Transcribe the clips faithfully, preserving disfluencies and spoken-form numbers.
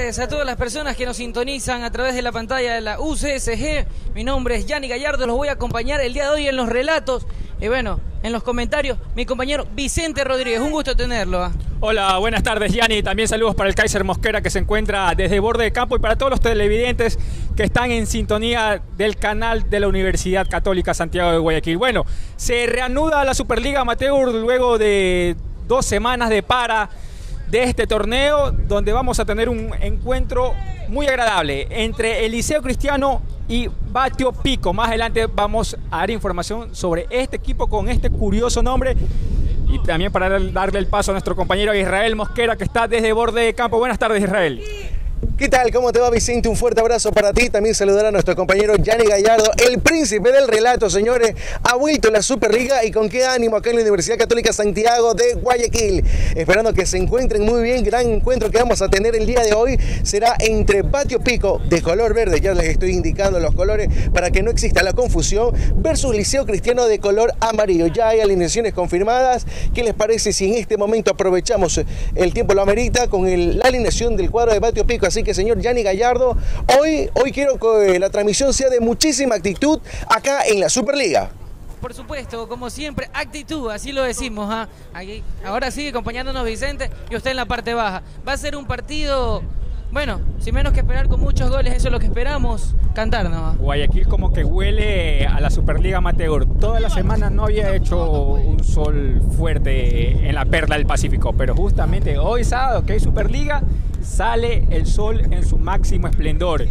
tardes a todas las personas que nos sintonizan a través de la pantalla de la U C S G. Mi nombre es Yanni Gallardo, los voy a acompañar el día de hoy en los relatos. Y bueno, en los comentarios, mi compañero Vicente Rodríguez. Un gusto tenerlo. ¿eh? Hola, buenas tardes, Yanni. También saludos para el Kaiser Mosquera, que se encuentra desde borde de campo, y para todos los televidentes que están en sintonía del canal de la Universidad Católica Santiago de Guayaquil. Bueno, se reanuda la Superliga Amateur luego de dos semanas de para de este torneo, donde vamos a tener un encuentro muy agradable entre el Liceo Cristiano y Batio Pico. Más adelante vamos a dar información sobre este equipo con este curioso nombre, y también para darle el paso a nuestro compañero Israel Mosquera, que está desde borde de campo. Buenas tardes, Israel. ¿Qué tal? ¿Cómo te va, Vicente? Un fuerte abrazo para ti. También saludar a nuestro compañero Yanni Gallardo, el príncipe del relato, señores. Ha vuelto la Superliga, y con qué ánimo acá en la Universidad Católica Santiago de Guayaquil. Esperando que se encuentren muy bien. Gran encuentro que vamos a tener el día de hoy será entre Batio Pico, de color verde, ya les estoy indicando los colores para que no exista la confusión, versus Liceo Cristiano de color amarillo. Ya hay alineaciones confirmadas. ¿Qué les parece si en este momento aprovechamos el tiempo lo amerita con el, la alineación del cuadro de Batio Pico? Así que, señor Yanni Gallardo, hoy, hoy quiero que la transmisión sea de muchísima actitud acá en la Superliga. Por supuesto, como siempre, actitud, así lo decimos. ¿eh? Aquí, ahora sigue acompañándonos Vicente y usted en la parte baja. Va a ser un partido, bueno, sin menos que esperar, con muchos goles. Eso es lo que esperamos, cantar, ¿no? Guayaquil como que huele a la Superliga Amateur. Toda la semana no había hecho un sol fuerte en la perla del Pacífico, pero justamente hoy sábado, que hay Superliga, sale el sol en su máximo esplendor,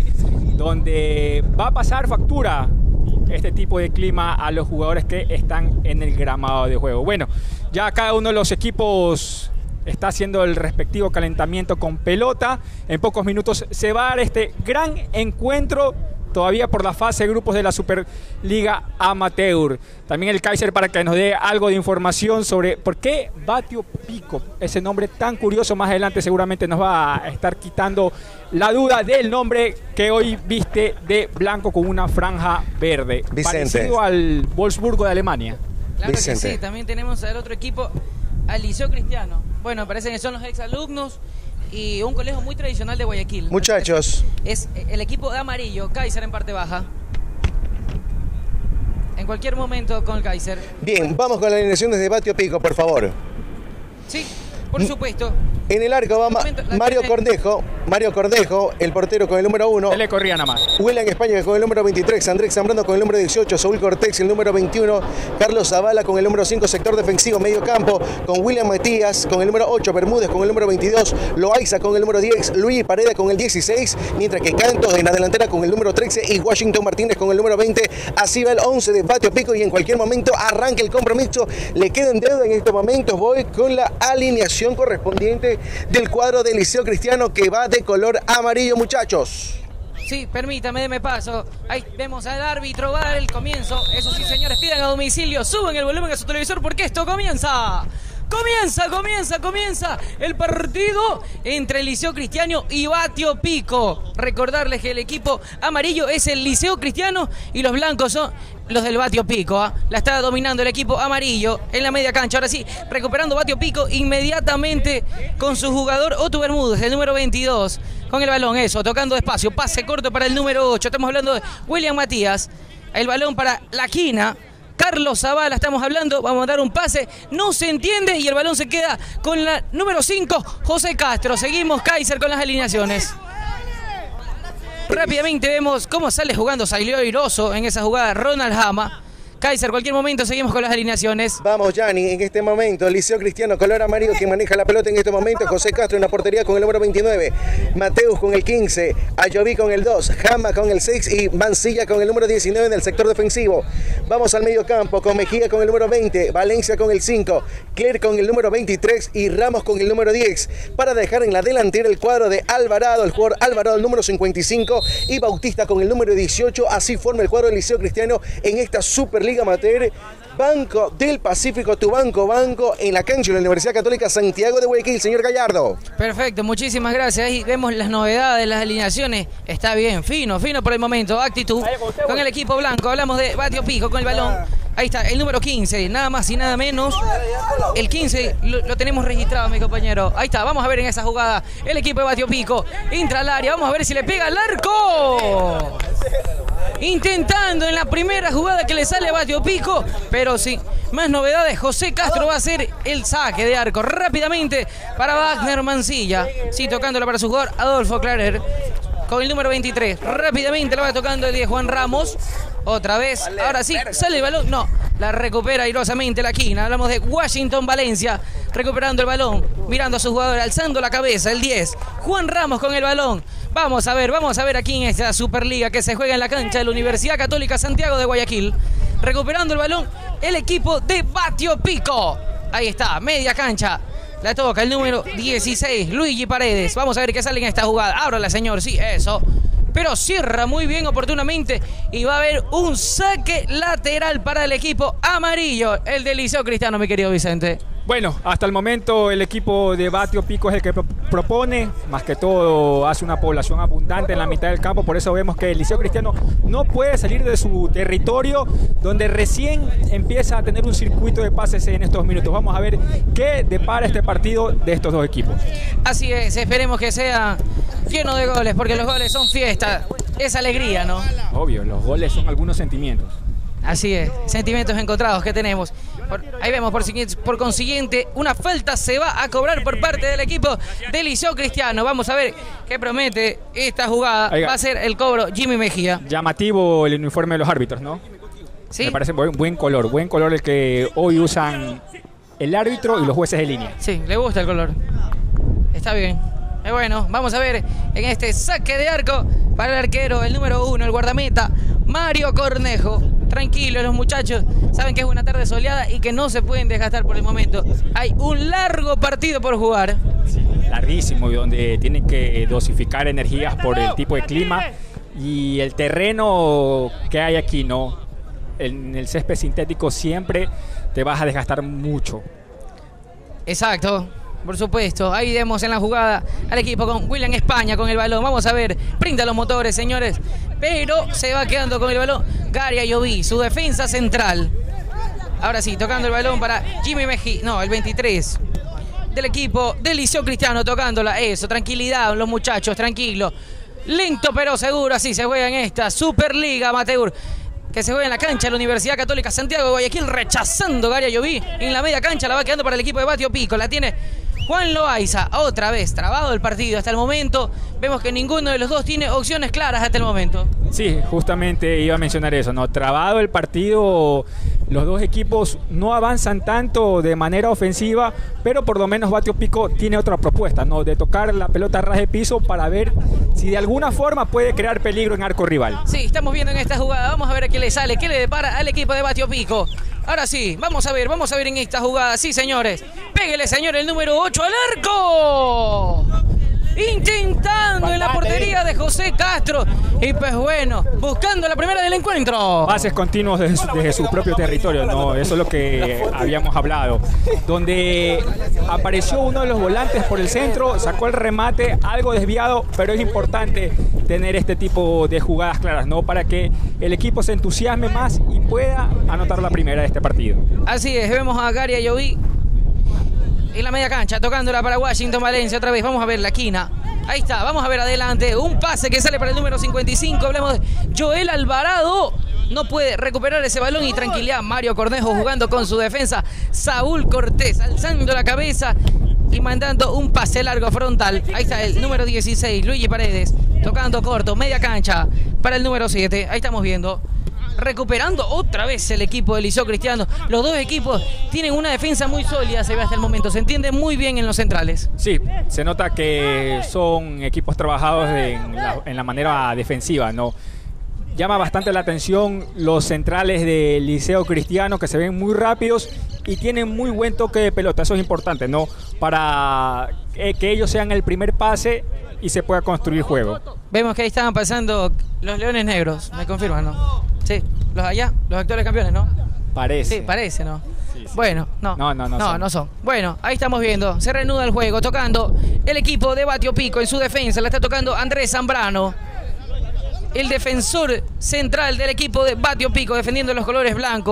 donde va a pasar factura este tipo de clima a los jugadores que están en el gramado de juego. Bueno, ya cada uno de los equipos está haciendo el respectivo calentamiento con pelota. En pocos minutos se va a dar este gran encuentro, todavía por la fase de grupos de la Superliga Amateur. También el Kaiser, para que nos dé algo de información sobre por qué Batio Pico, ese nombre tan curioso. Más adelante seguramente nos va a estar quitando la duda del nombre, que hoy viste de blanco con una franja verde, Vicente, parecido al Wolfsburgo de Alemania. Claro Vicente. que sí. También tenemos al otro equipo, al Liceo Cristiano. Bueno, parece que son los exalumnos y un colegio muy tradicional de Guayaquil. Muchachos, es el equipo de amarillo, Kaiser en parte baja. En cualquier momento con el Kaiser. bien, vamos con la alineación desde Batio Pico, por favor. Sí, por supuesto. En el arco va Ma Mario Cornejo, Mario Cornejo, el portero con el número uno. Él le corría nada más. William España con el número veintitrés, Andrés Zambrano con el número dieciocho, Saúl Cortés el número veintiuno, Carlos Zavala con el número cinco, sector defensivo, medio campo, con William Matías con el número ocho, Bermúdez con el número veintidós, Loaiza con el número diez, Luis Pareda con el dieciséis, mientras que Cantos en la delantera con el número trece y Washington Martínez con el número veinte. Así va el once de Batio Pico, y en cualquier momento arranca el compromiso. Le queda en deuda en estos momentos. Voy con la alineación correspondiente del cuadro del Liceo Cristiano, que va de color amarillo, muchachos. Sí, permítame, deme paso. Ahí vemos al árbitro, va a dar el comienzo. Eso sí, señores, pidan a domicilio, suben el volumen a su televisor, porque esto comienza. Comienza, comienza, comienza el partido entre el Liceo Cristiano y Batio Pico. Recordarles que el equipo amarillo es el Liceo Cristiano y los blancos son los del Batio Pico. ¿eh? La está dominando el equipo amarillo en la media cancha. Ahora sí, recuperando Batio Pico inmediatamente con su jugador Otto Bermúdez, el número veintidós. Con el balón, eso, tocando despacio. Pase corto para el número ocho. Estamos hablando de William Matías. El balón para la quina. Carlos Zavala, estamos hablando, vamos a dar un pase, no se entiende y el balón se queda con la número cinco, José Castro. Seguimos, Kaiser, con las alineaciones. Rápidamente vemos cómo sale jugando, salió airoso en esa jugada Ronald Hama. Kaiser, cualquier momento seguimos con las alineaciones. Vamos, Yanni, en este momento, Liceo Cristiano, color amarillo, que maneja la pelota en este momento, José Castro en la portería con el número veintinueve, Mateus con el quince, Ayoví con el dos, Jama con el seis y Mancilla con el número diecinueve en el sector defensivo. Vamos al medio campo, con Mejía con el número veinte, Valencia con el cinco, Cler con el número veintitrés y Ramos con el número diez, para dejar en la delantera el cuadro de Alvarado, el jugador Alvarado, el número cincuenta y cinco, y Bautista con el número dieciocho. Así forma el cuadro del Liceo Cristiano en esta Superliga Amateur. Banco del Pacífico, tu banco, banco en la cancha de la Universidad Católica Santiago de Guayaquil, señor Gallardo. Perfecto, muchísimas gracias. Ahí vemos las novedades, las alineaciones. Está bien, fino, fino por el momento. Actitud con el equipo blanco. Hablamos de Batio Pico con el balón. Ahí está, el número quince, nada más y nada menos. El quince lo, lo tenemos registrado, mi compañero. Ahí está, vamos a ver en esa jugada. El equipo de Batio Pico entra al área. Vamos a ver si le pega al arco. Intentando en la primera jugada que le sale a Batio Pico. Pero sí, más novedades. José Castro va a hacer el saque de arco rápidamente para Wagner Mancilla. Sí, tocándola para su jugador Adolfo Clarer. Con el número veintitrés. Rápidamente la va tocando el de Juan Ramos. Otra vez, ahora sí, sale el balón, no, la recupera airosamente la quina. Hablamos de Washington Valencia, recuperando el balón, mirando a su jugador, alzando la cabeza, el diez, Juan Ramos con el balón. Vamos a ver, vamos a ver aquí en esta Superliga que se juega en la cancha de la Universidad Católica Santiago de Guayaquil. Recuperando el balón, el equipo de Batio Pico. Ahí está, media cancha. La toca el número dieciséis, Luigi Paredes. Vamos a ver qué sale en esta jugada. Ábrala, señor, sí, eso. Pero cierra muy bien oportunamente y va a haber un saque lateral para el equipo amarillo, el del Liceo Cristiano, mi querido Vicente. Bueno, hasta el momento el equipo de Batio Pico es el que pro propone, más que todo hace una población abundante en la mitad del campo, por eso vemos que el Liceo Cristiano no puede salir de su territorio, donde recién empieza a tener un circuito de pases en estos minutos. Vamos a ver qué depara este partido de estos dos equipos. Así es, esperemos que sea lleno de goles, porque los goles son fiesta, es alegría, ¿no? Obvio, los goles son algunos sentimientos. Así es, sentimientos encontrados que tenemos. Por, ahí vemos, por, por consiguiente, una falta se va a cobrar por parte del equipo del Liceo Cristiano. Vamos a ver qué promete esta jugada. Oiga, va a ser el cobro Jimmy Mejía. Llamativo el uniforme de los árbitros, ¿no? Sí. Me parece buen, buen color, buen color el que hoy usan el árbitro y los jueces de línea. Sí, le gusta el color. Está bien. Eh, bueno, vamos a ver en este saque de arco para el arquero, el número uno, el guardameta, Mario Cornejo. Tranquilo, los muchachos saben que es una tarde soleada y que no se pueden desgastar por el momento. Hay un largo partido por jugar. Sí, larguísimo, y donde tienen que dosificar energías por el tipo de clima y el terreno que hay aquí, ¿no? En el césped sintético siempre te vas a desgastar mucho. Exacto. Por supuesto, ahí vemos en la jugada al equipo con William España con el balón. Vamos a ver, brinda los motores, señores. Pero se va quedando con el balón Gary Ayoví, su defensa central. Ahora sí, tocando el balón para Jimmy Mejía, no, el veintitrés del equipo del Liceo Cristiano, tocándola. Eso, tranquilidad, los muchachos, tranquilo. Lento pero seguro, así se juega en esta Superliga Amateur, que se juega en la cancha de la Universidad Católica Santiago de Guayaquil, rechazando Gary Ayoví. En la media cancha la va quedando para el equipo de Batio Pico. La tiene Juan Loaiza, otra vez, trabado el partido hasta el momento. Vemos que ninguno de los dos tiene opciones claras hasta el momento. Sí, justamente iba a mencionar eso, ¿no? Trabado el partido, los dos equipos no avanzan tanto de manera ofensiva, pero por lo menos Batio Pico tiene otra propuesta, ¿no? De tocar la pelota a ras de piso para ver si de alguna forma puede crear peligro en arco rival. Sí, estamos viendo en esta jugada, vamos a ver a qué le sale, qué le depara al equipo de Batio Pico. Ahora sí, vamos a ver, vamos a ver en esta jugada. Sí, señores. Péguele, señor, el número ocho al arco. Intentando en la portería de José Castro. Y pues bueno, buscando la primera del encuentro. Pases continuos desde su, desde su propio territorio, ¿no? Eso es lo que habíamos hablado. Donde apareció uno de los volantes por el centro, sacó el remate, algo desviado, pero es importante tener este tipo de jugadas claras, ¿no? Para que el equipo se entusiasme más y pueda anotar la primera de este partido. Así es, vemos a Gary Ayoví en la media cancha, tocándola para Washington Valencia otra vez. Vamos a ver la quina. Ahí está, vamos a ver adelante. Un pase que sale para el número cincuenta y cinco. Hablamos de Joel Alvarado. No puede recuperar ese balón y tranquilidad. Mario Cornejo jugando con su defensa. Saúl Cortés alzando la cabeza y mandando un pase largo frontal. Ahí está el número dieciséis, Luigi Paredes, tocando corto, media cancha para el número siete. Ahí estamos viendo. Recuperando otra vez el equipo del Liceo Cristiano. Los dos equipos tienen una defensa muy sólida, se ve hasta el momento. Se entiende muy bien en los centrales. Sí, se nota que son equipos trabajados en la, en la manera defensiva, ¿no? Llama bastante la atención los centrales del Liceo Cristiano, que se ven muy rápidos y tienen muy buen toque de pelota. Eso es importante, ¿no? Para que ellos sean el primer pase y se pueda construir juego. Vemos que ahí estaban pasando los Leones Negros, me confirman, ¿no? Sí, los allá, los actuales campeones, ¿no? Parece. Sí, parece, ¿no? Sí, sí. Bueno, no. No, no, no, no, son. no son. Bueno, ahí estamos viendo. Se reanuda el juego, tocando el equipo de Batio Pico en su defensa. La está tocando Andrés Zambrano, el defensor central del equipo de Batio Pico, defendiendo los colores blancos.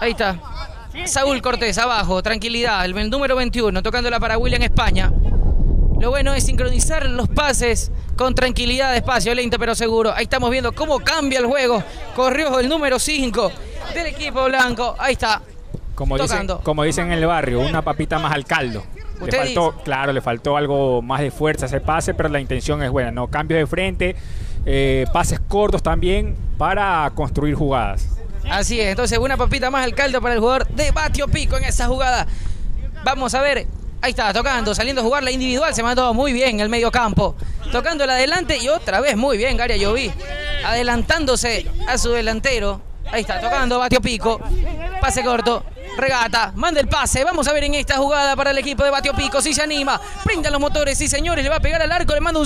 Ahí está. Saúl Cortés abajo, tranquilidad, el número veintiuno, tocándola para William España. Lo bueno es sincronizar los pases con tranquilidad, despacio, lento pero seguro. Ahí estamos viendo cómo cambia el juego. Corrió el número cinco del equipo blanco. Ahí está. Como dicen, como dicen en el barrio, una papita más al caldo. Le faltó, claro, le faltó algo más de fuerza a ese pase, pero la intención es buena, ¿no? Cambios de frente, eh, pases cortos también para construir jugadas. Así es, entonces una papita más al caldo para el jugador de Batio Pico en esa jugada. Vamos a ver, ahí está, tocando, saliendo a jugar la individual, se mandó muy bien el medio campo. Tocando el adelante y otra vez muy bien Garia Lloví, adelantándose a su delantero. Ahí está, tocando Batio Pico, pase corto. Regata, manda el pase, vamos a ver en esta jugada para el equipo de Batio Pico, si se anima, brindan los motores, sí señores, le va a pegar al arco, le manda un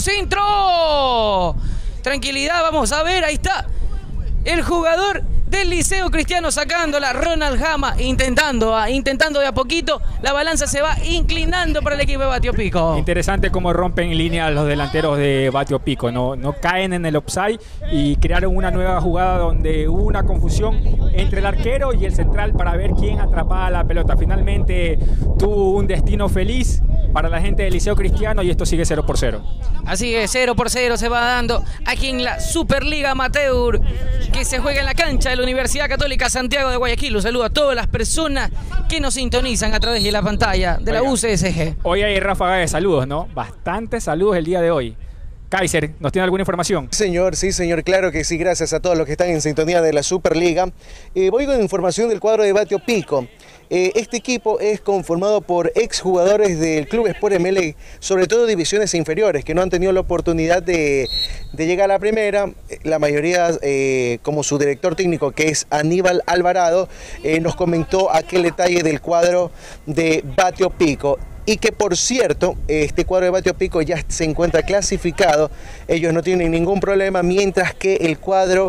centro. Tranquilidad, vamos a ver, ahí está el jugador del Liceo Cristiano sacándola, Ronald Jama, intentando, intentando de a poquito, la balanza se va inclinando para el equipo de Batio Pico. Interesante cómo rompen en línea los delanteros de Batio Pico, no, no caen en el offside y crearon una nueva jugada donde hubo una confusión entre el arquero y el central para ver quién atrapaba la pelota. Finalmente tuvo un destino feliz para la gente del Liceo Cristiano y esto sigue cero por cero. Así es, cero por cero se va dando aquí en la Superliga Amateur que se juega en la cancha de la Universidad Católica Santiago de Guayaquil. Un saludo a todas las personas que nos sintonizan a través de la pantalla de la U C S G. Hoy hay ráfaga de saludos, ¿no? Bastantes saludos el día de hoy. Kaiser, ¿nos tiene alguna información? Señor, sí, señor, claro que sí, gracias a todos los que están en sintonía de la Superliga. Eh, voy con información del cuadro de Batio Pico. Eh, este equipo es conformado por exjugadores del Club Sport Emelec, sobre todo divisiones inferiores, que no han tenido la oportunidad de, de llegar a la primera. La mayoría, eh, como su director técnico, que es Aníbal Alvarado, eh, nos comentó aquel detalle del cuadro de Batio Pico. Y que, por cierto, este cuadro de Batio Pico ya se encuentra clasificado, ellos no tienen ningún problema, mientras que el cuadro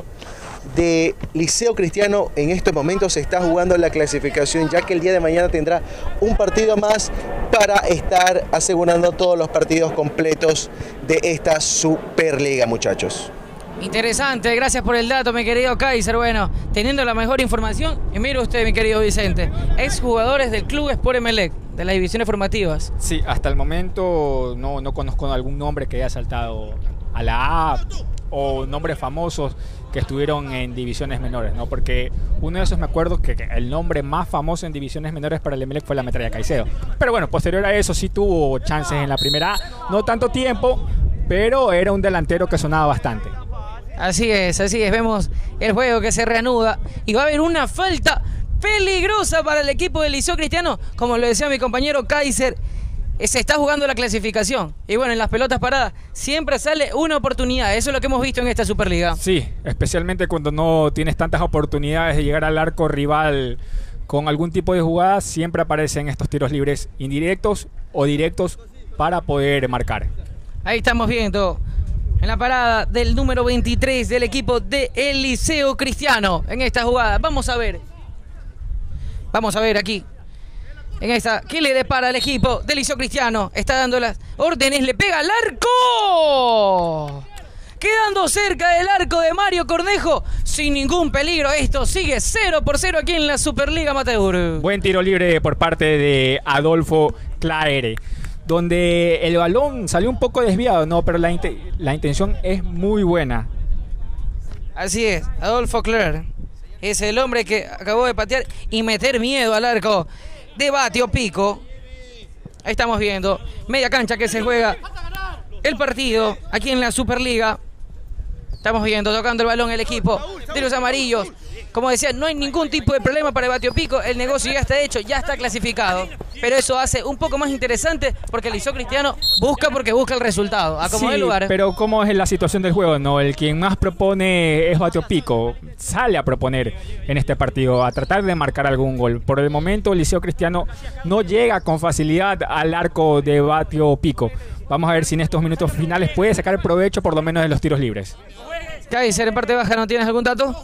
de Liceo Cristiano en estos momentos se está jugando la clasificación, ya que el día de mañana tendrá un partido más para estar asegurando todos los partidos completos de esta Superliga, muchachos. Interesante, gracias por el dato, mi querido Kaiser. Bueno, teniendo la mejor información, y mire usted, mi querido Vicente, exjugadores del Club Sport Emelec, de las divisiones formativas. Sí, hasta el momento no, no conozco algún nombre que haya saltado a la A o nombres famosos que estuvieron en divisiones menores, ¿no? Porque uno de esos me acuerdo que el nombre más famoso en divisiones menores para el Emelec fue la Metralla Caicedo. Pero bueno, posterior a eso sí tuvo chances en la primera A, no tanto tiempo, pero era un delantero que sonaba bastante. Así es, así es, vemos el juego que se reanuda y va a haber una falta peligrosa para el equipo del Liceo Cristiano, como lo decía mi compañero Kaiser, se está jugando la clasificación y bueno, en las pelotas paradas siempre sale una oportunidad, eso es lo que hemos visto en esta Superliga. Sí, especialmente cuando no tienes tantas oportunidades de llegar al arco rival con algún tipo de jugada, siempre aparecen estos tiros libres indirectos o directos para poder marcar. Ahí estamos viendo en la parada del número veintitrés del equipo del Liceo Cristiano en esta jugada. Vamos a ver. Vamos a ver aquí. En esta, ¿qué le depara al equipo del Liceo Cristiano? Está dando las órdenes, le pega al arco. Quedando cerca del arco de Mario Cornejo, sin ningún peligro. Esto sigue cero por cero aquí en la Superliga Amateur. Buen tiro libre por parte de Adolfo Claere, donde el balón salió un poco desviado, no, pero la, int la intención es muy buena. Así es, Adolfo Claire es el hombre que acabó de patear y meter miedo al arco de Batio Pico. Ahí estamos viendo, media cancha que se juega el partido aquí en la Superliga. Estamos viendo, tocando el balón el equipo de los amarillos. Como decía, no hay ningún tipo de problema para el Batio Pico, el negocio ya está hecho, ya está clasificado. Pero eso hace un poco más interesante porque el Liceo Cristiano busca porque busca el resultado, a como sí, el lugar. Pero ¿cómo es la situación del juego? No, el quien más propone es Batio Pico, sale a proponer en este partido, a tratar de marcar algún gol. Por el momento el Liceo Cristiano no llega con facilidad al arco de Batio Pico. Vamos a ver si en estos minutos finales puede sacar provecho por lo menos de los tiros libres. Kaiser, en parte baja, ¿no tienes algún dato?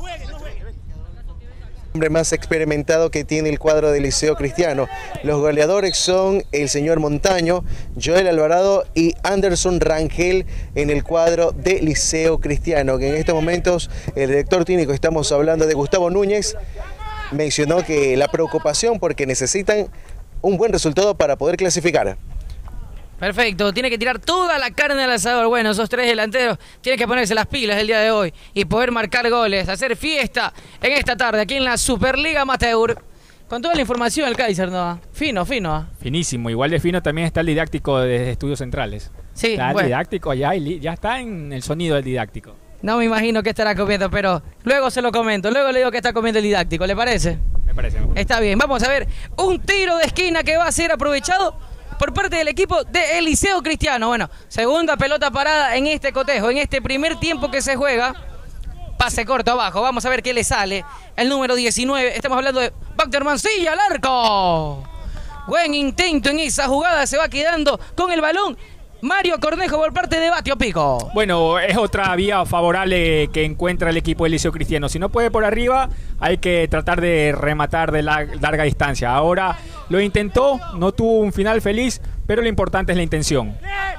Hombre más experimentado que tiene el cuadro del Liceo Cristiano. Los goleadores son el señor Montaño, Joel Alvarado y Anderson Rangel en el cuadro de Liceo Cristiano, que en estos momentos el director técnico, estamos hablando de Gustavo Núñez, mencionó que la preocupación porque necesitan un buen resultado para poder clasificar. Perfecto, tiene que tirar toda la carne al asador. Bueno, esos tres delanteros tienen que ponerse las pilas el día de hoy y poder marcar goles, hacer fiesta en esta tarde aquí en la Superliga Amateur. Con toda la información el Kaiser, ¿no? Fino, fino. Finísimo, igual de fino también está el didáctico de Estudios Centrales. Sí, está el bueno. didáctico ya, ya está en el sonido del didáctico. No me imagino qué estará comiendo, pero luego se lo comento. Luego le digo que está comiendo el didáctico, ¿le parece? Me parece. Me parece. Está bien, vamos a ver un tiro de esquina que va a ser aprovechado por parte del equipo de El Liceo Cristiano. Bueno, segunda pelota parada en este cotejo, en este primer tiempo que se juega. Pase corto abajo, vamos a ver qué le sale. El número diecinueve, estamos hablando de Bacter Mancilla al arco. Buen intento en esa jugada, se va quedando con el balón Mario Cornejo por parte de Batio Pico. Bueno, es otra vía favorable que encuentra el equipo del Liceo Cristiano. Si no puede por arriba, hay que tratar de rematar de la, larga distancia. Ahora lo intentó, no tuvo un final feliz, pero lo importante es la intención.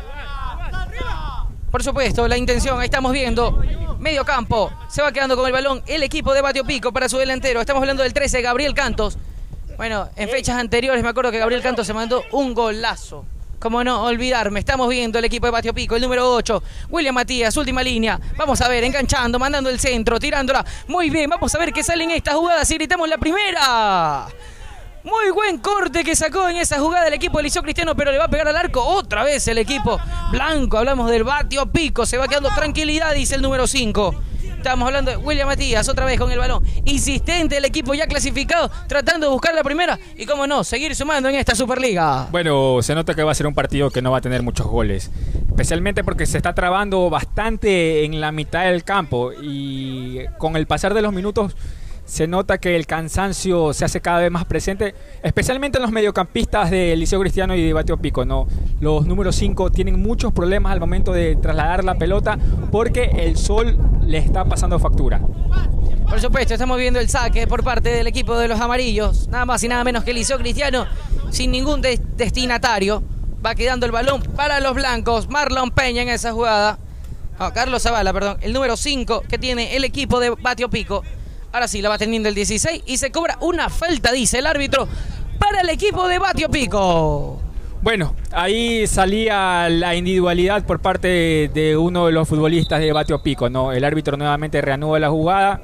Por supuesto, la intención, ahí estamos viendo. Medio campo, se va quedando con el balón el equipo de Batio Pico para su delantero. Estamos hablando del trece, Gabriel Cantos. Bueno, en fechas anteriores me acuerdo que Gabriel Cantos se mandó un golazo. Como no olvidarme, estamos viendo el equipo de Batio Pico, el número ocho, William Matías, última línea. Vamos a ver, enganchando, mandando el centro, tirándola. Muy bien, vamos a ver qué sale en esta jugada si gritamos la primera. Muy buen corte que sacó en esa jugada el equipo del Liceo Cristiano, pero le va a pegar al arco otra vez el equipo blanco. Hablamos del Batio Pico, se va quedando tranquilidad, dice el número cinco. Estamos hablando de William Matías, otra vez con el balón. Insistente el equipo ya clasificado, tratando de buscar la primera. Y cómo no, seguir sumando en esta Superliga. Bueno, se nota que va a ser un partido que no va a tener muchos goles. Especialmente porque se está trabando bastante en la mitad del campo. Y con el pasar de los minutos se nota que el cansancio se hace cada vez más presente, especialmente en los mediocampistas del Liceo Cristiano y de Batio Pico, ¿no? Los números cinco tienen muchos problemas al momento de trasladar la pelota porque el sol le está pasando factura. Por supuesto, estamos viendo el saque por parte del equipo de los amarillos, nada más y nada menos que el Liceo Cristiano, sin ningún de destinatario. Va quedando el balón para los blancos. Marlon Peña en esa jugada. No, Carlos Zavala, perdón. El número cinco que tiene el equipo de Batio Pico. Ahora sí, la va teniendo el dieciséis y se cobra una falta, dice el árbitro, para el equipo de Batio Pico. Bueno, ahí salía la individualidad por parte de, de uno de los futbolistas de Batio Pico, ¿no? El árbitro nuevamente reanuda la jugada,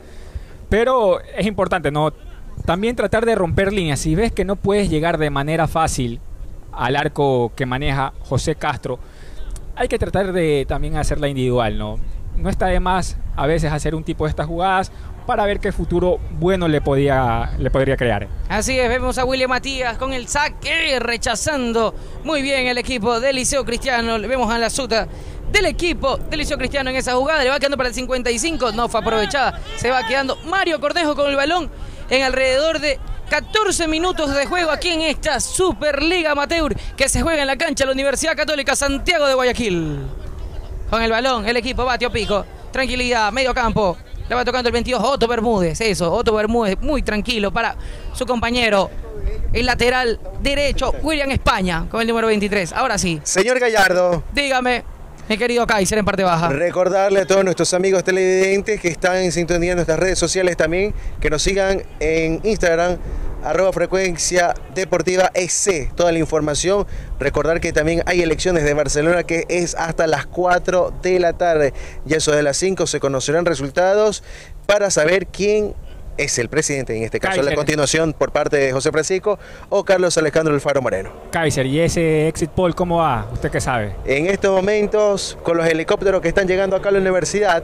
pero es importante, ¿no? También tratar de romper líneas. Si ves que no puedes llegar de manera fácil al arco que maneja José Castro, hay que tratar de también hacerla individual, ¿no? No está de más a veces hacer un tipo de estas jugadas para ver qué futuro bueno le, podía, le podría crear. Así es, vemos a William Matías con el saque, rechazando muy bien el equipo del Liceo Cristiano. Le vemos a la suta del equipo del Liceo Cristiano en esa jugada. Le va quedando para el cincuenta y cinco, no fue aprovechada. Se va quedando Mario Cornejo con el balón en alrededor de catorce minutos de juego aquí en esta Superliga Amateur que se juega en la cancha de la Universidad Católica Santiago de Guayaquil. Con el balón, el equipo Batio Pico. Tranquilidad, medio campo. Le va tocando el veintidós, Otto Bermúdez. Eso, Otto Bermúdez, muy tranquilo para su compañero. El lateral derecho, William España, con el número veintitrés. Ahora sí. Señor Gallardo. Dígame, mi querido Kaiser en parte baja. Recordarle a todos nuestros amigos televidentes que están en sintonía en nuestras redes sociales también, que nos sigan en Instagram, arroba frecuencia deportiva E C, toda la información. Recordar que también hay elecciones de Barcelona que es hasta las cuatro de la tarde. Y eso de las cinco se conocerán resultados para saber quién es el presidente, en este caso Kaiser. La continuación por parte de José Francisco o Carlos Alejandro Alfaro Moreno. Kaiser, ¿y ese exit poll cómo va? ¿Usted qué sabe? En estos momentos, con los helicópteros que están llegando acá a la universidad,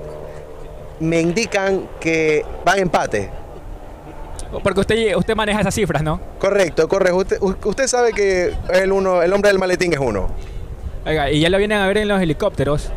me indican que van empate. Porque usted, usted maneja esas cifras, ¿no? Correcto, correcto. Usted, usted sabe que el, uno, el hombre del maletín es uno. Oiga, y ya lo vienen a ver en los helicópteros.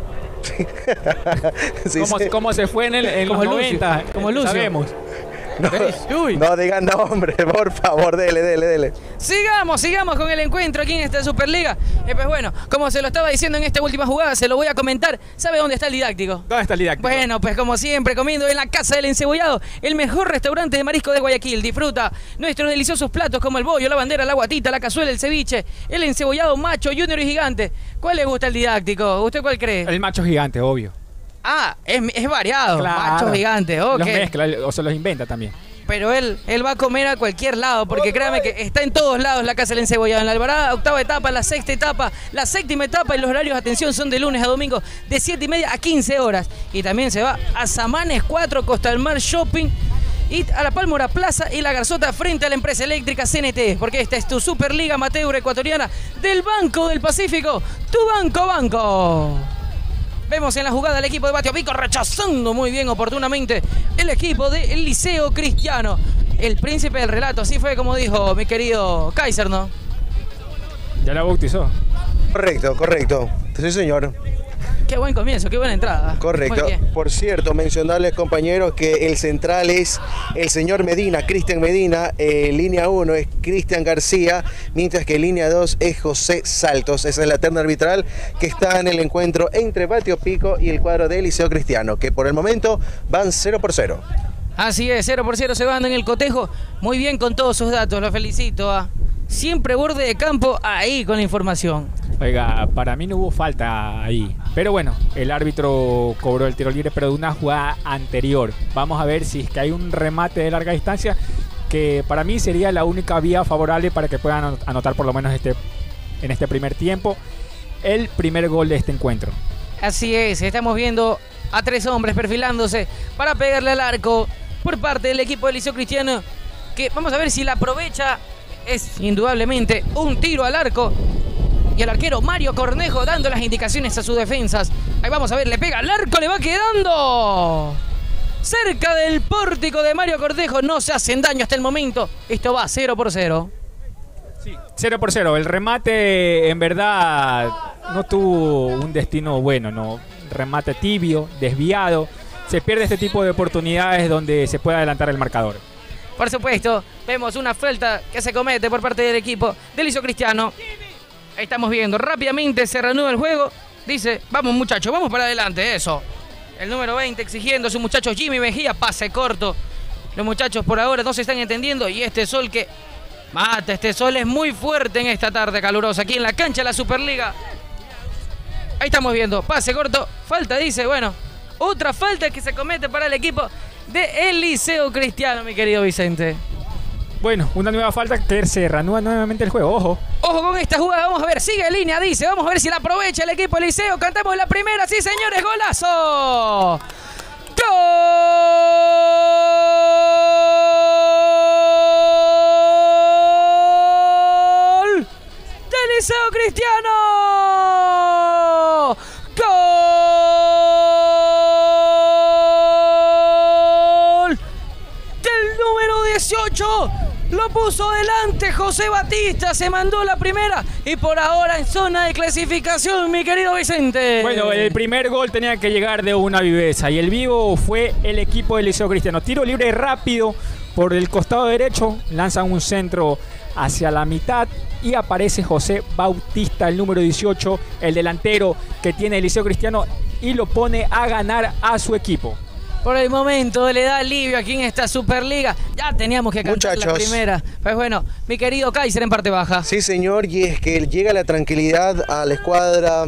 Sí, ¿Cómo, sí. ¿Cómo se fue en, el, en Como los Lucio, noventa? como Lucio. Sabemos. No, Uy. no digan nombre, por favor, dele, dele, dele. Sigamos, sigamos con el encuentro aquí en esta Superliga. Eh, pues bueno, como se lo estaba diciendo en esta última jugada, se lo voy a comentar. ¿Sabe dónde está el didáctico? ¿Dónde está el didáctico? Bueno, pues como siempre, comiendo en la Casa del Encebollado, el mejor restaurante de marisco de Guayaquil. Disfruta nuestros deliciosos platos como el bollo, la bandera, la guatita, la cazuela, el ceviche, el encebollado macho, junior y gigante. ¿Cuál le gusta el didáctico? ¿Usted cuál cree? El macho gigante, obvio. Ah, es, es variado. Claro. Macho gigante, ok. Los mezcla, o se los inventa también. pero él, él va a comer a cualquier lado, porque créame que está en todos lados la Casa del Encebollado. En la Alvarada, octava etapa, la sexta etapa, la séptima etapa, y los horarios, atención, son de lunes a domingo, de siete y media a quince horas. Y también se va a Samanes cuatro, Costa del Mar Shopping, y a la Pálmora Plaza y la Garzota frente a la empresa eléctrica C N T, porque esta es tu Superliga Amateur Ecuatoriana del Banco del Pacífico, tu banco banco. Vemos en la jugada el equipo de Batio Pico rechazando muy bien oportunamente el equipo del Liceo Cristiano. El príncipe del relato, así fue como dijo mi querido Kaiser, ¿no? Ya la bautizó. Correcto, correcto. Sí, señor. Qué buen comienzo, qué buena entrada. Correcto. Por cierto, mencionarles, compañeros, que el central es el señor Medina, Cristian Medina. Eh, línea uno es Cristian García, mientras que línea dos es José Saltos. Esa es la terna arbitral que está en el encuentro entre Batio Pico y el cuadro del Liceo Cristiano, que por el momento van cero por cero. Así es, cero por cero se van en el cotejo. Muy bien con todos sus datos, lo felicito. ¿eh? Siempre borde de campo ahí con la información. Oiga, para mí no hubo falta ahí. Pero bueno, el árbitro cobró el tiro libre, pero de una jugada anterior. Vamos a ver si es que hay un remate de larga distancia, que para mí sería la única vía favorable para que puedan anotar por lo menos este, en este primer tiempo el primer gol de este encuentro. Así es, estamos viendo a tres hombres perfilándose para pegarle al arco por parte del equipo del Liceo Cristiano, que vamos a ver si la aprovecha. Es indudablemente un tiro al arco. Y el arquero Mario Cornejo dando las indicaciones a sus defensas. Ahí vamos a ver, le pega al arco, le va quedando cerca del pórtico de Mario Cornejo. No se hacen daño hasta el momento. Esto va cero por cero. Sí, cero por cero. El remate en verdad no tuvo un destino bueno, ¿no? Remate tibio, desviado. Se pierde este tipo de oportunidades donde se puede adelantar el marcador. Por supuesto, vemos una falta que se comete por parte del equipo del Liceo Cristiano. Ahí estamos viendo, rápidamente se reanuda el juego. Dice, vamos muchachos, vamos para adelante, eso. El número veinte exigiendo a su muchacho Jimmy Mejía, pase corto. Los muchachos por ahora no se están entendiendo y este sol que mata, este sol es muy fuerte en esta tarde calurosa, aquí en la cancha de la Superliga. Ahí estamos viendo, pase corto, falta, dice, bueno, otra falta que se comete para el equipo del Liceo Cristiano, mi querido Vicente. Bueno, una nueva falta que se reanuda nuevamente el juego, ojo. Ojo con esta jugada, vamos a ver, sigue en línea, dice, vamos a ver si la aprovecha el equipo del Liceo. Cantamos la primera, sí señores, golazo. ¡Gol! ¡Del Liceo Cristiano! ¡Gol! ¡Del número dieciocho! Lo puso delante José Batista, se mandó la primera y por ahora en zona de clasificación, mi querido Vicente. Bueno, el primer gol tenía que llegar de una viveza y el vivo fue el equipo del Liceo Cristiano. Tiro libre rápido por el costado derecho, lanzan un centro hacia la mitad y aparece José Bautista, el número dieciocho, el delantero que tiene el Liceo Cristiano, y lo pone a ganar a su equipo. Por el momento le da alivio aquí en esta Superliga. Ya teníamos que cantar Muchachos. la primera. Pues bueno, mi querido Kaiser en parte baja. Sí, señor, y es que llega la tranquilidad a la escuadra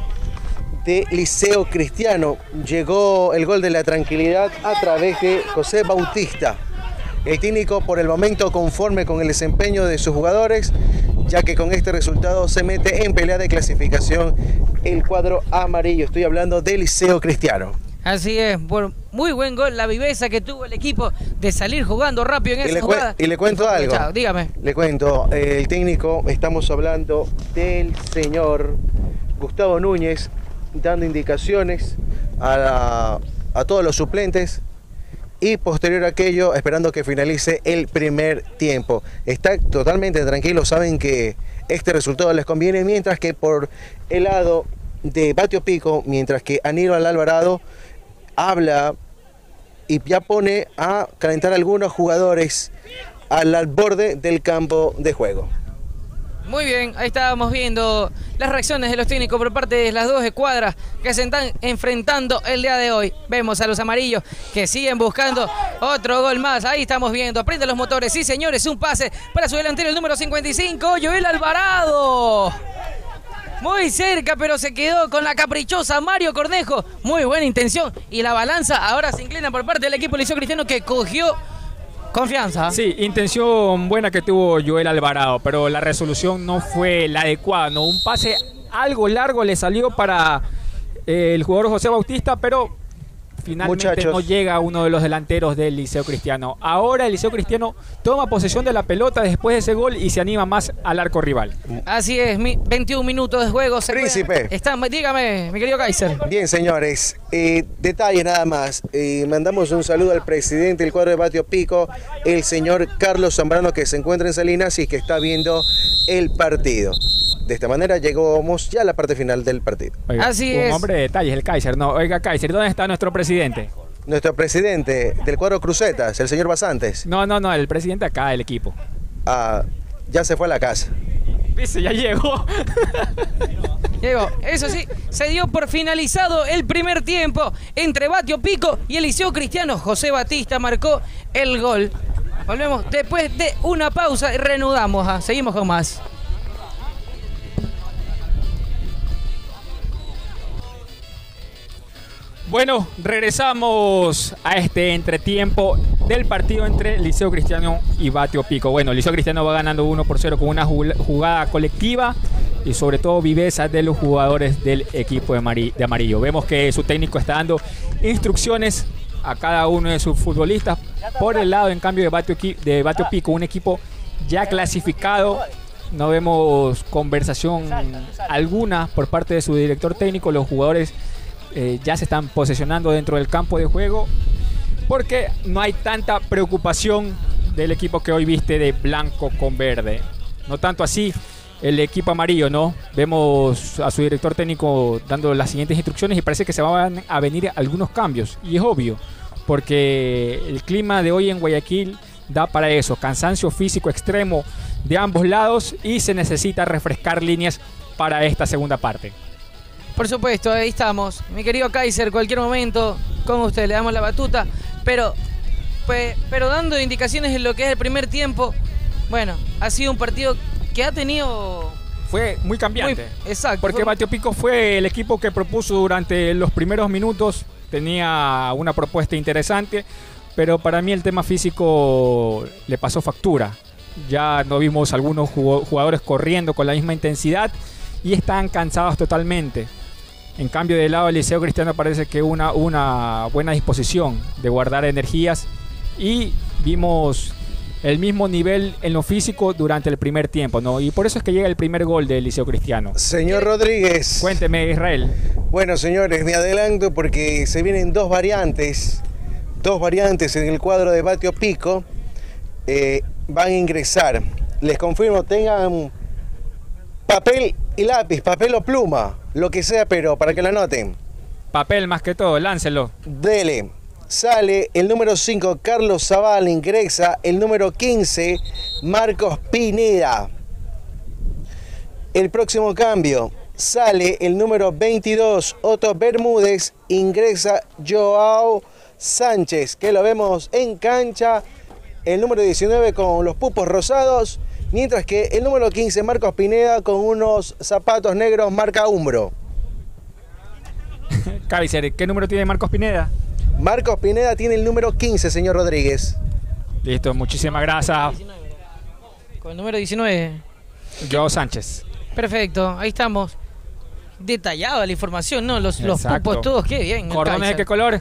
de Liceo Cristiano. Llegó el gol de la tranquilidad a través de José Bautista. El técnico por el momento conforme con el desempeño de sus jugadores, ya que con este resultado se mete en pelea de clasificación el cuadro amarillo. Estoy hablando del Liceo Cristiano. Así es, por muy buen gol, la viveza que tuvo el equipo de salir jugando rápido en y esa le jugada. Y le cuento algo. Chao, dígame. Le cuento, eh, el técnico, estamos hablando del señor Gustavo Núñez, dando indicaciones a, la, a todos los suplentes y posterior a aquello, esperando que finalice el primer tiempo. Está totalmente tranquilo, saben que este resultado les conviene, mientras que por el lado de Batio Pico, mientras que Aníbal Alvarado habla y ya pone a calentar a algunos jugadores al borde del campo de juego. Muy bien, ahí estábamos viendo las reacciones de los técnicos por parte de las dos escuadras que se están enfrentando el día de hoy. Vemos a los amarillos que siguen buscando otro gol más. Ahí estamos viendo, prende los motores, sí señores, un pase para su delantero, el número cincuenta y cinco, Joel Alvarado. Muy cerca, pero se quedó con la caprichosa Mario Cornejo. Muy buena intención. Y la balanza ahora se inclina por parte del equipo Liceo Cristiano, que cogió Confianza. Sí, intención buena que tuvo Joel Alvarado, pero la resolución no fue la adecuada, ¿no? Un pase algo largo le salió para eh, el jugador José Bautista, pero finalmente Muchachos. no llega uno de los delanteros del Liceo Cristiano. Ahora el Liceo Cristiano toma posesión de la pelota después de ese gol y se anima más al arco rival. Así es, mi, veintiún minutos de juego. Se Príncipe. Está, dígame, mi querido Kaiser. Bien, señores, eh, detalle nada más. Eh, mandamos un saludo al presidente del cuadro de Batio Pico, el señor Carlos Zambrano, que se encuentra en Salinas y que está viendo el partido. De esta manera llegamos ya a la parte final del partido. Oiga, Así un es. hombre de detalles, el Kaiser. No, oiga, Kaiser, ¿dónde está nuestro presidente? Nuestro presidente del cuadro Crucetas, el señor Basantes. No, no, no, el presidente acá del equipo. Ah, ya se fue a la casa. Dice, ya llegó. Llegó. Eso sí, se dio por finalizado el primer tiempo entre Batio Pico y el Liceo Cristiano. José Batista marcó el gol. Volvemos después de una pausa y reanudamos. ¿ah? Seguimos con más. Bueno, regresamos a este entretiempo del partido entre Liceo Cristiano y Batio Pico. Bueno, Liceo Cristiano va ganando uno por cero con una jugada colectiva y sobre todo viveza de los jugadores del equipo de amarillo. Vemos que su técnico está dando instrucciones a cada uno de sus futbolistas. Por el lado, en cambio, de Batio, de Batio Pico, un equipo ya clasificado. No vemos conversación alguna por parte de su director técnico. Los jugadores Eh, ya se están posesionando dentro del campo de juego porque no hay tanta preocupación del equipo que hoy viste de blanco con verde. No tanto así el equipo amarillo, ¿no? Vemos a su director técnico dando las siguientes instrucciones y parece que se van a venir algunos cambios. Y es obvio, porque el clima de hoy en Guayaquil da para eso, cansancio físico extremo de ambos lados y se necesita refrescar líneas para esta segunda parte. Por supuesto, ahí estamos. Mi querido Kaiser, cualquier momento con usted le damos la batuta, pero, pues, pero dando indicaciones en lo que es el primer tiempo. Bueno, ha sido un partido que ha tenido... Fue muy cambiante. Muy, exacto. Porque fue... Batio Pico fue el equipo que propuso durante los primeros minutos. Tenía una propuesta interesante, pero para mí el tema físico le pasó factura. Ya no vimos algunos jugadores corriendo con la misma intensidad y están cansados totalmente. En cambio, del lado del Liceo Cristiano parece que una, una buena disposición de guardar energías y vimos el mismo nivel en lo físico durante el primer tiempo, ¿no? Y por eso es que llega el primer gol del Liceo Cristiano. Señor Rodríguez. Cuénteme, Israel. Bueno, señores, me adelanto porque se vienen dos variantes, dos variantes en el cuadro de Batio Pico. Eh, van a ingresar. Les confirmo, tengan papel y lápiz, papel o pluma, lo que sea, pero para que lo anoten. Papel más que todo, láncelo. Dele. Sale el número cinco, Carlos Zavala, ingresa el número quince, Marcos Pineda. El próximo cambio, sale el número veintidós, Otto Bermúdez, ingresa Joao Sánchez, que lo vemos en cancha. El número diecinueve con los pupos rosados, mientras que el número quince, Marcos Pineda, con unos zapatos negros marca Umbro. Kaiser, ¿qué número tiene Marcos Pineda? Marcos Pineda tiene el número quince, señor Rodríguez. Listo, muchísimas gracias. Con el número diecinueve. Joao Sánchez. Perfecto, ahí estamos. Detallada la información, ¿no? Los, los pupos todos, qué bien. ¿Cordones de qué color?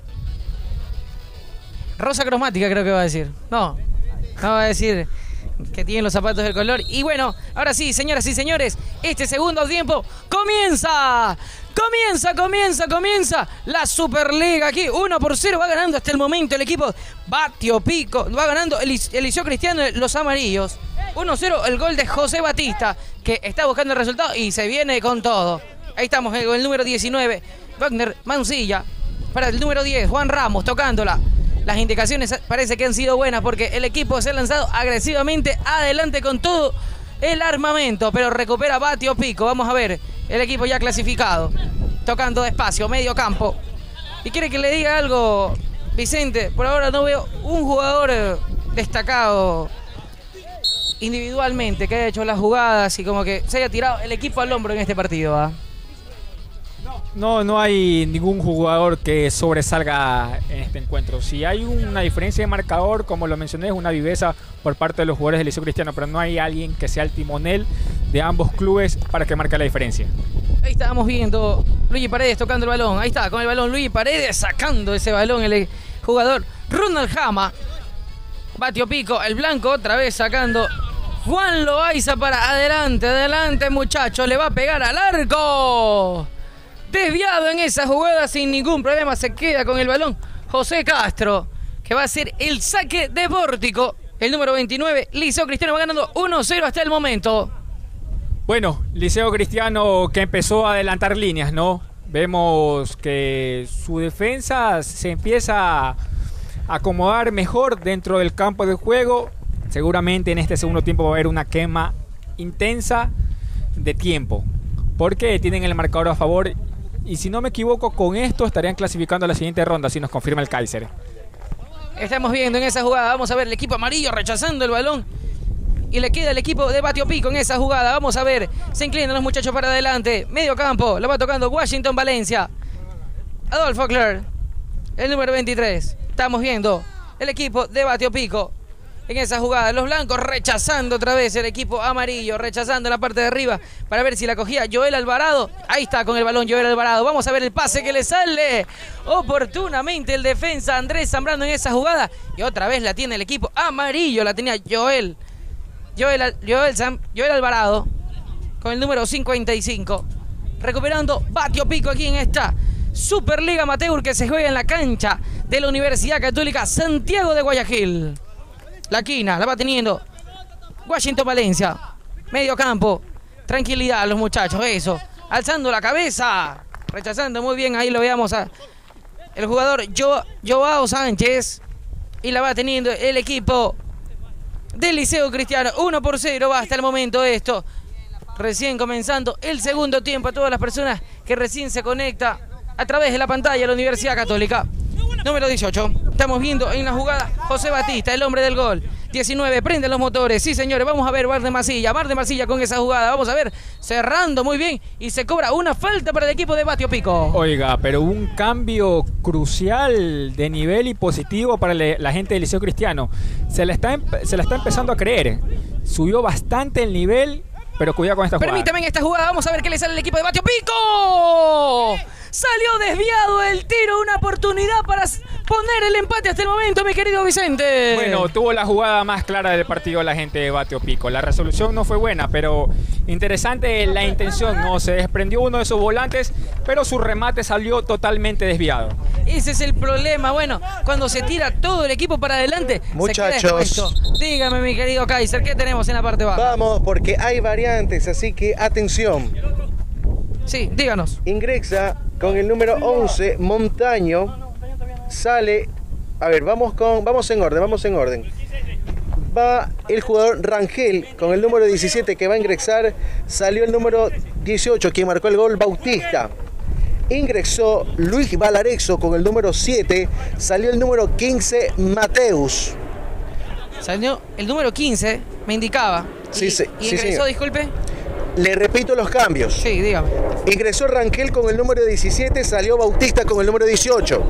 Rosa cromática creo que va a decir. No, no va a decir que tienen los zapatos del color. Y bueno, ahora sí, señoras y señores, este segundo tiempo comienza. Comienza, comienza, comienza la Superliga aquí. uno por cero va ganando hasta el momento el equipo Batio Pico. Va ganando el, el Liceo Cristiano, los amarillos. uno cero el gol de José Batista, que está buscando el resultado y se viene con todo. Ahí estamos con el número diecinueve, Wagner Mancilla. Para el número diez, Juan Ramos tocándola. Las indicaciones parece que han sido buenas porque el equipo se ha lanzado agresivamente adelante con todo el armamento, pero recupera Batio Pico. Vamos a ver, el equipo ya clasificado, tocando despacio, medio campo. Y quiere que le diga algo, Vicente. Por ahora no veo un jugador destacado individualmente que haya hecho las jugadas y como que se haya tirado el equipo al hombro en este partido, ¿eh? No. No, no hay ningún jugador que sobresalga en este encuentro. Si hay una diferencia de marcador, como lo mencioné, es una viveza por parte de los jugadores del Liceo Cristiano, pero no hay alguien que sea el timonel de ambos clubes para que marque la diferencia. Ahí estábamos viendo Luigi Paredes tocando el balón. Ahí está, con el balón Luigi Paredes sacando ese balón el jugador Ronald Jama. Batio Pico, el blanco otra vez sacando. Juan Loaiza para adelante, adelante muchachos, le va a pegar al arco. Desviado en esa jugada sin ningún problema, se queda con el balón José Castro, que va a ser el saque de Pórtico. El número veintinueve, Liceo Cristiano va ganando uno cero hasta el momento. Bueno, Liceo Cristiano que empezó a adelantar líneas, ¿no? Vemos que su defensa se empieza a acomodar mejor dentro del campo de juego. Seguramente en este segundo tiempo va a haber una quema intensa de tiempo, porque tienen el marcador a favor. Y si no me equivoco, con esto estarían clasificando a la siguiente ronda, si nos confirma el Kaiser. Estamos viendo en esa jugada, vamos a ver el equipo amarillo rechazando el balón. Y le queda el equipo de Batio Pico en esa jugada. Vamos a ver, se inclinan los muchachos para adelante. Medio campo, lo va tocando Washington Valencia. Adolfo Cler, el número veintitrés. Estamos viendo el equipo de Batio Pico en esa jugada. Los blancos rechazando otra vez el equipo amarillo, rechazando en la parte de arriba para ver si la cogía Joel Alvarado. Ahí está con el balón Joel Alvarado. Vamos a ver el pase que le sale oportunamente el defensa Andrés Zambrano en esa jugada. Y otra vez la tiene el equipo amarillo. La tenía Joel. Joel, Joel, Sam, Joel Alvarado con el número cincuenta y cinco. Recuperando Batio Pico aquí en esta Superliga Amateur que se juega en la cancha de la Universidad Católica Santiago de Guayaquil. La quina la va teniendo Washington Valencia. Medio campo. Tranquilidad los muchachos, eso. Alzando la cabeza. Rechazando muy bien, ahí lo veamos a el jugador jo, Joao Sánchez. Y la va teniendo el equipo del Liceo Cristiano. uno por cero va hasta el momento esto. Recién comenzando el segundo tiempo a todas las personas que recién se conecta a través de la pantalla de la Universidad Católica. Número dieciocho, estamos viendo en la jugada José Batista, el hombre del gol. diecinueve, prende los motores, sí señores, vamos a ver Bar de Masilla, Bar de Masilla con esa jugada, vamos a ver, cerrando muy bien y se cobra una falta para el equipo de Batio Pico. Oiga, pero un cambio crucial de nivel y positivo para le, la gente del Liceo Cristiano. Se la, está, se la está empezando a creer, subió bastante el nivel, pero cuidado con esta jugada. Permítame en esta jugada, vamos a ver qué le sale al equipo de Batio Pico. Salió desviado el tiro, una oportunidad para poner el empate hasta el momento, mi querido Vicente. Bueno, tuvo la jugada más clara del partido la gente de Batio Pico. La resolución no fue buena, pero interesante la intención, ¿no? Se desprendió uno de sus volantes, pero su remate salió totalmente desviado. Ese es el problema, bueno, cuando se tira todo el equipo para adelante, muchachos, dígame mi querido Kaiser, ¿qué tenemos en la parte baja? Vamos, porque hay variantes, así que atención. Sí, díganos. Ingresa con el número once, Montaño. Sale, a ver, vamos con, vamos en orden, vamos en orden. Va el jugador Rangel con el número diecisiete que va a ingresar. Salió el número dieciocho, quien marcó el gol, Bautista. Ingresó Luis Valarexo con el número siete. Salió el número quince, Mateus. Salió el número quince, me indicaba. Sí, y, sí, y sí, ingresó, señor. disculpe. Le repito los cambios. Sí, dígame. Ingresó Rangel con el número diecisiete, salió Bautista con el número dieciocho.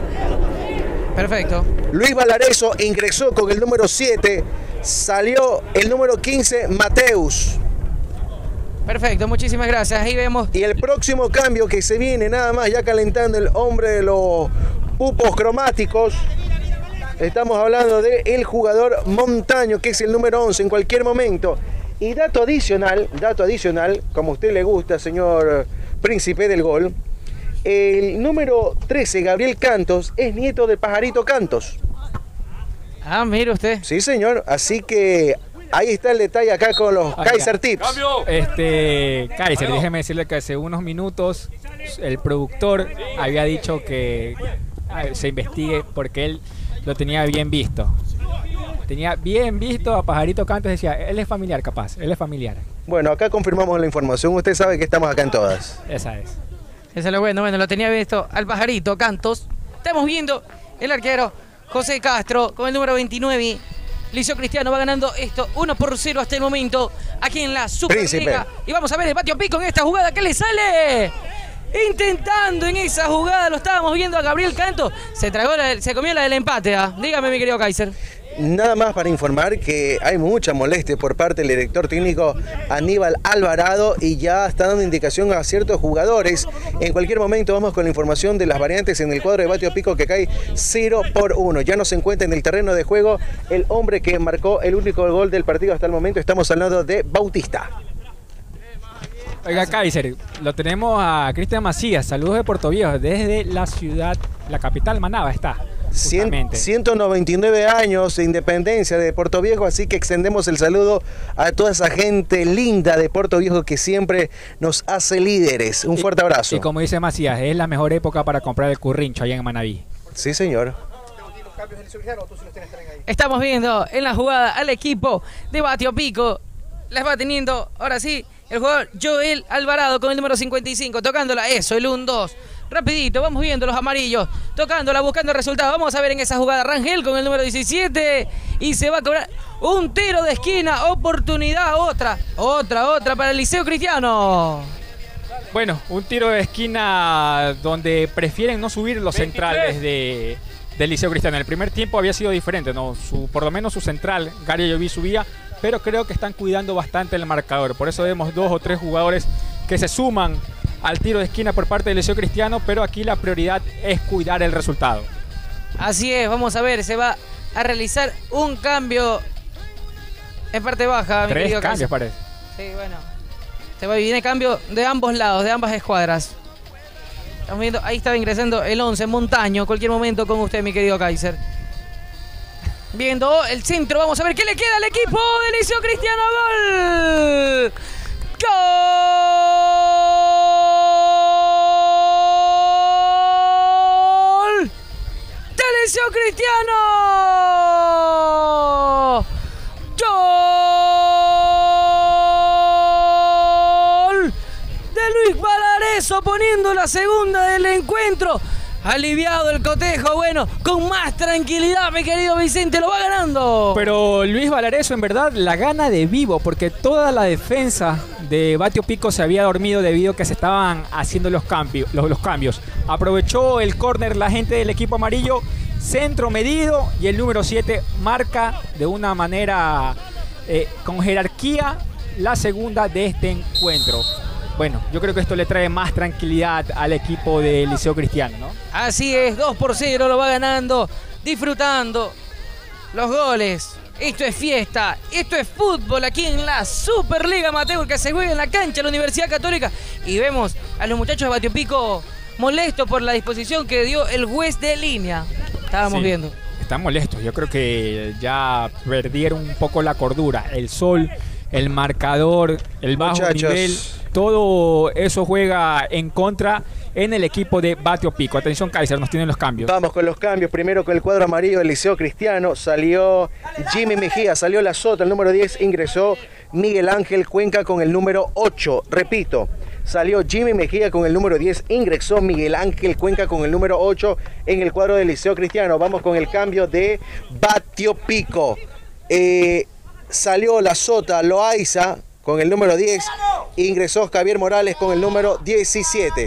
Perfecto. Luis Valarezo ingresó con el número siete, salió el número quince, Mateus. Perfecto, muchísimas gracias. Ahí vemos. Y el próximo cambio que se viene, nada más ya calentando el hombre de los pupos cromáticos. Estamos hablando del jugador Montaño, que es el número once en cualquier momento. Y dato adicional, dato adicional, como a usted le gusta, señor príncipe del gol, el número trece, Gabriel Cantos, es nieto de Pajarito Cantos. Ah, mire usted. Sí, señor. Así que ahí está el detalle acá con los Acá. Kaiser Tips. Este, Kaiser, déjeme decirle que hace unos minutos el productor había dicho que se investigue porque él lo tenía bien visto. Tenía bien visto a Pajarito Cantos, decía, él es familiar capaz, él es familiar. Bueno, acá confirmamos la información. Usted sabe que estamos acá en todas. Esa es. Eso es lo bueno, bueno, lo tenía visto al Pajarito Cantos. Estamos viendo el arquero José Castro con el número veintinueve. Liceo Cristiano va ganando esto uno por cero hasta el momento aquí en la Superliga. Y vamos a ver el Batio Pico en esta jugada. ¿Qué le sale? intentando en esa jugada, lo estábamos viendo a Gabriel Canto, se tragó la, se comió la del empate. ¿Ah? Dígame, mi querido Kaiser. Nada más para informar que hay mucha molestia por parte del director técnico Aníbal Alvarado y ya está dando indicación a ciertos jugadores. En cualquier momento vamos con la información de las variantes en el cuadro de Batio Pico, que cae cero por uno. Ya no se encuentra en el terreno de juego el hombre que marcó el único gol del partido hasta el momento. Estamos hablando de Bautista. Oiga, Kaiser, lo tenemos a Cristian Macías. Saludos de Puerto Viejo, desde la ciudad, la capital, Manaba está. ciento noventa y nueve años de independencia de Puerto Viejo, así que extendemos el saludo a toda esa gente linda de Puerto Viejo que siempre nos hace líderes. Un fuerte abrazo. Y, y como dice Macías, es la mejor época para comprar el currincho allá en Manaví. Sí, señor. Estamos viendo en la jugada al equipo de Batio Pico. Las va teniendo, ahora sí, el jugador Joel Alvarado con el número cincuenta y cinco, tocándola, eso, el uno dos. Rapidito, vamos viendo los amarillos, tocándola, buscando el resultado. Vamos a ver en esa jugada Rangel con el número diecisiete y se va a cobrar un tiro de esquina, oportunidad, otra, otra, otra para el Liceo Cristiano. Bueno, un tiro de esquina donde prefieren no subir los centrales de, del Liceo Cristiano. En el primer tiempo había sido diferente, ¿no? Su, por lo menos su central, Gary Lloví, subía, pero creo que están cuidando bastante el marcador. Por eso vemos dos o tres jugadores que se suman al tiro de esquina por parte del Liceo Cristiano, pero aquí la prioridad es cuidar el resultado. Así es, vamos a ver, se va a realizar un cambio en parte baja. Tres mi querido cambios, Casi. parece. Sí, bueno. Se va, viene cambio de ambos lados, de ambas escuadras. Estamos viendo, ahí estaba ingresando el once, Montaño, cualquier momento con usted, mi querido Kaiser. Viendo el centro, vamos a ver qué le queda al equipo del Liceo Cristiano. ¡Gol! ¡Gol! ¡Del Liceo Cristiano! ¡Gol! De Luis Valareso poniendo la segunda del encuentro. Aliviado el cotejo, bueno, con más tranquilidad, mi querido Vicente, lo va ganando. Pero Luis Valareso en verdad la gana de vivo, porque toda la defensa de Batio Pico se había dormido debido a que se estaban haciendo los cambios. Los, los cambios. Aprovechó el córner la gente del equipo amarillo, centro medido y el número siete marca de una manera eh, con jerarquía la segunda de este encuentro. Bueno, yo creo que esto le trae más tranquilidad al equipo del Liceo Cristiano, ¿no? Así es, dos por cero lo va ganando, disfrutando los goles. Esto es fiesta, esto es fútbol aquí en la Superliga Amateur que se juega en la cancha de la Universidad Católica. Y vemos a los muchachos de Batio Pico molestos por la disposición que dio el juez de línea. Estábamos Sí, viendo. Están molestos, yo creo que ya perdieron un poco la cordura. El sol, el marcador, el bajo Muchachos. nivel, todo eso juega en contra en el equipo de Batio Pico. Atención, Kaiser, nos tienen los cambios. Vamos con los cambios. Primero con el cuadro amarillo del Liceo Cristiano. Salió Jimmy Mejía, salió La Sota, el número diez. Ingresó Miguel Ángel Cuenca con el número ocho. Repito, salió Jimmy Mejía con el número diez. Ingresó Miguel Ángel Cuenca con el número ocho en el cuadro del Liceo Cristiano. Vamos con el cambio de Batio Pico. Eh, salió La Sota, Loaiza con el número diez. Ingresó Javier Morales con el número diecisiete.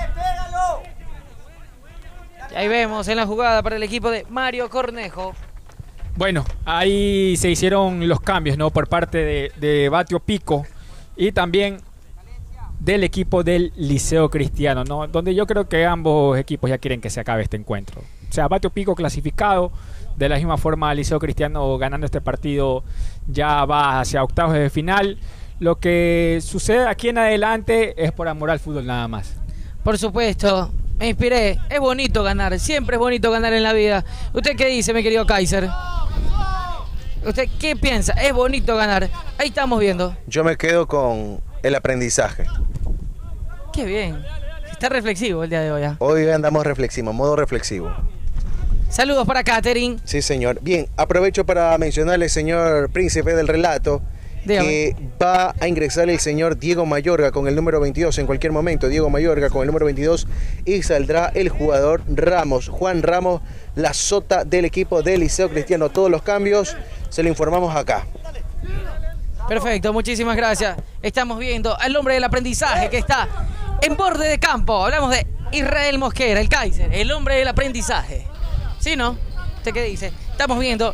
Y ahí vemos en la jugada para el equipo de Mario Cornejo. Bueno, ahí se hicieron los cambios, ¿no? Por parte de, de Batio Pico y también del equipo del Liceo Cristiano, ¿no? Donde yo creo que ambos equipos ya quieren que se acabe este encuentro. O sea, Batio Pico clasificado, de la misma forma el Liceo Cristiano ganando este partido ya va hacia octavos de final. Lo que sucede aquí en adelante es por amor al fútbol nada más. Por supuesto, me inspiré. Es bonito ganar, siempre es bonito ganar en la vida. ¿Usted qué dice, mi querido Kaiser? ¿Usted qué piensa? Es bonito ganar. Ahí estamos viendo. Yo me quedo con el aprendizaje. Qué bien. Está reflexivo el día de hoy. ¿eh? Hoy andamos reflexivo, modo reflexivo. Saludos para Catherine. Sí, señor. Bien, aprovecho para mencionarle, señor príncipe del relato, Dígame. que va a ingresar el señor Diego Mayorga con el número veintidós en cualquier momento. Diego Mayorga con el número veintidós y saldrá el jugador Ramos, Juan Ramos, La Sota del equipo del Liceo Cristiano. Todos los cambios se lo informamos acá. Perfecto, muchísimas gracias. Estamos viendo al hombre del aprendizaje que está En borde de campo, hablamos de Israel Mosquera, el Kaiser, el hombre del aprendizaje. ¿Sí, no? ¿Usted qué dice? Estamos viendo...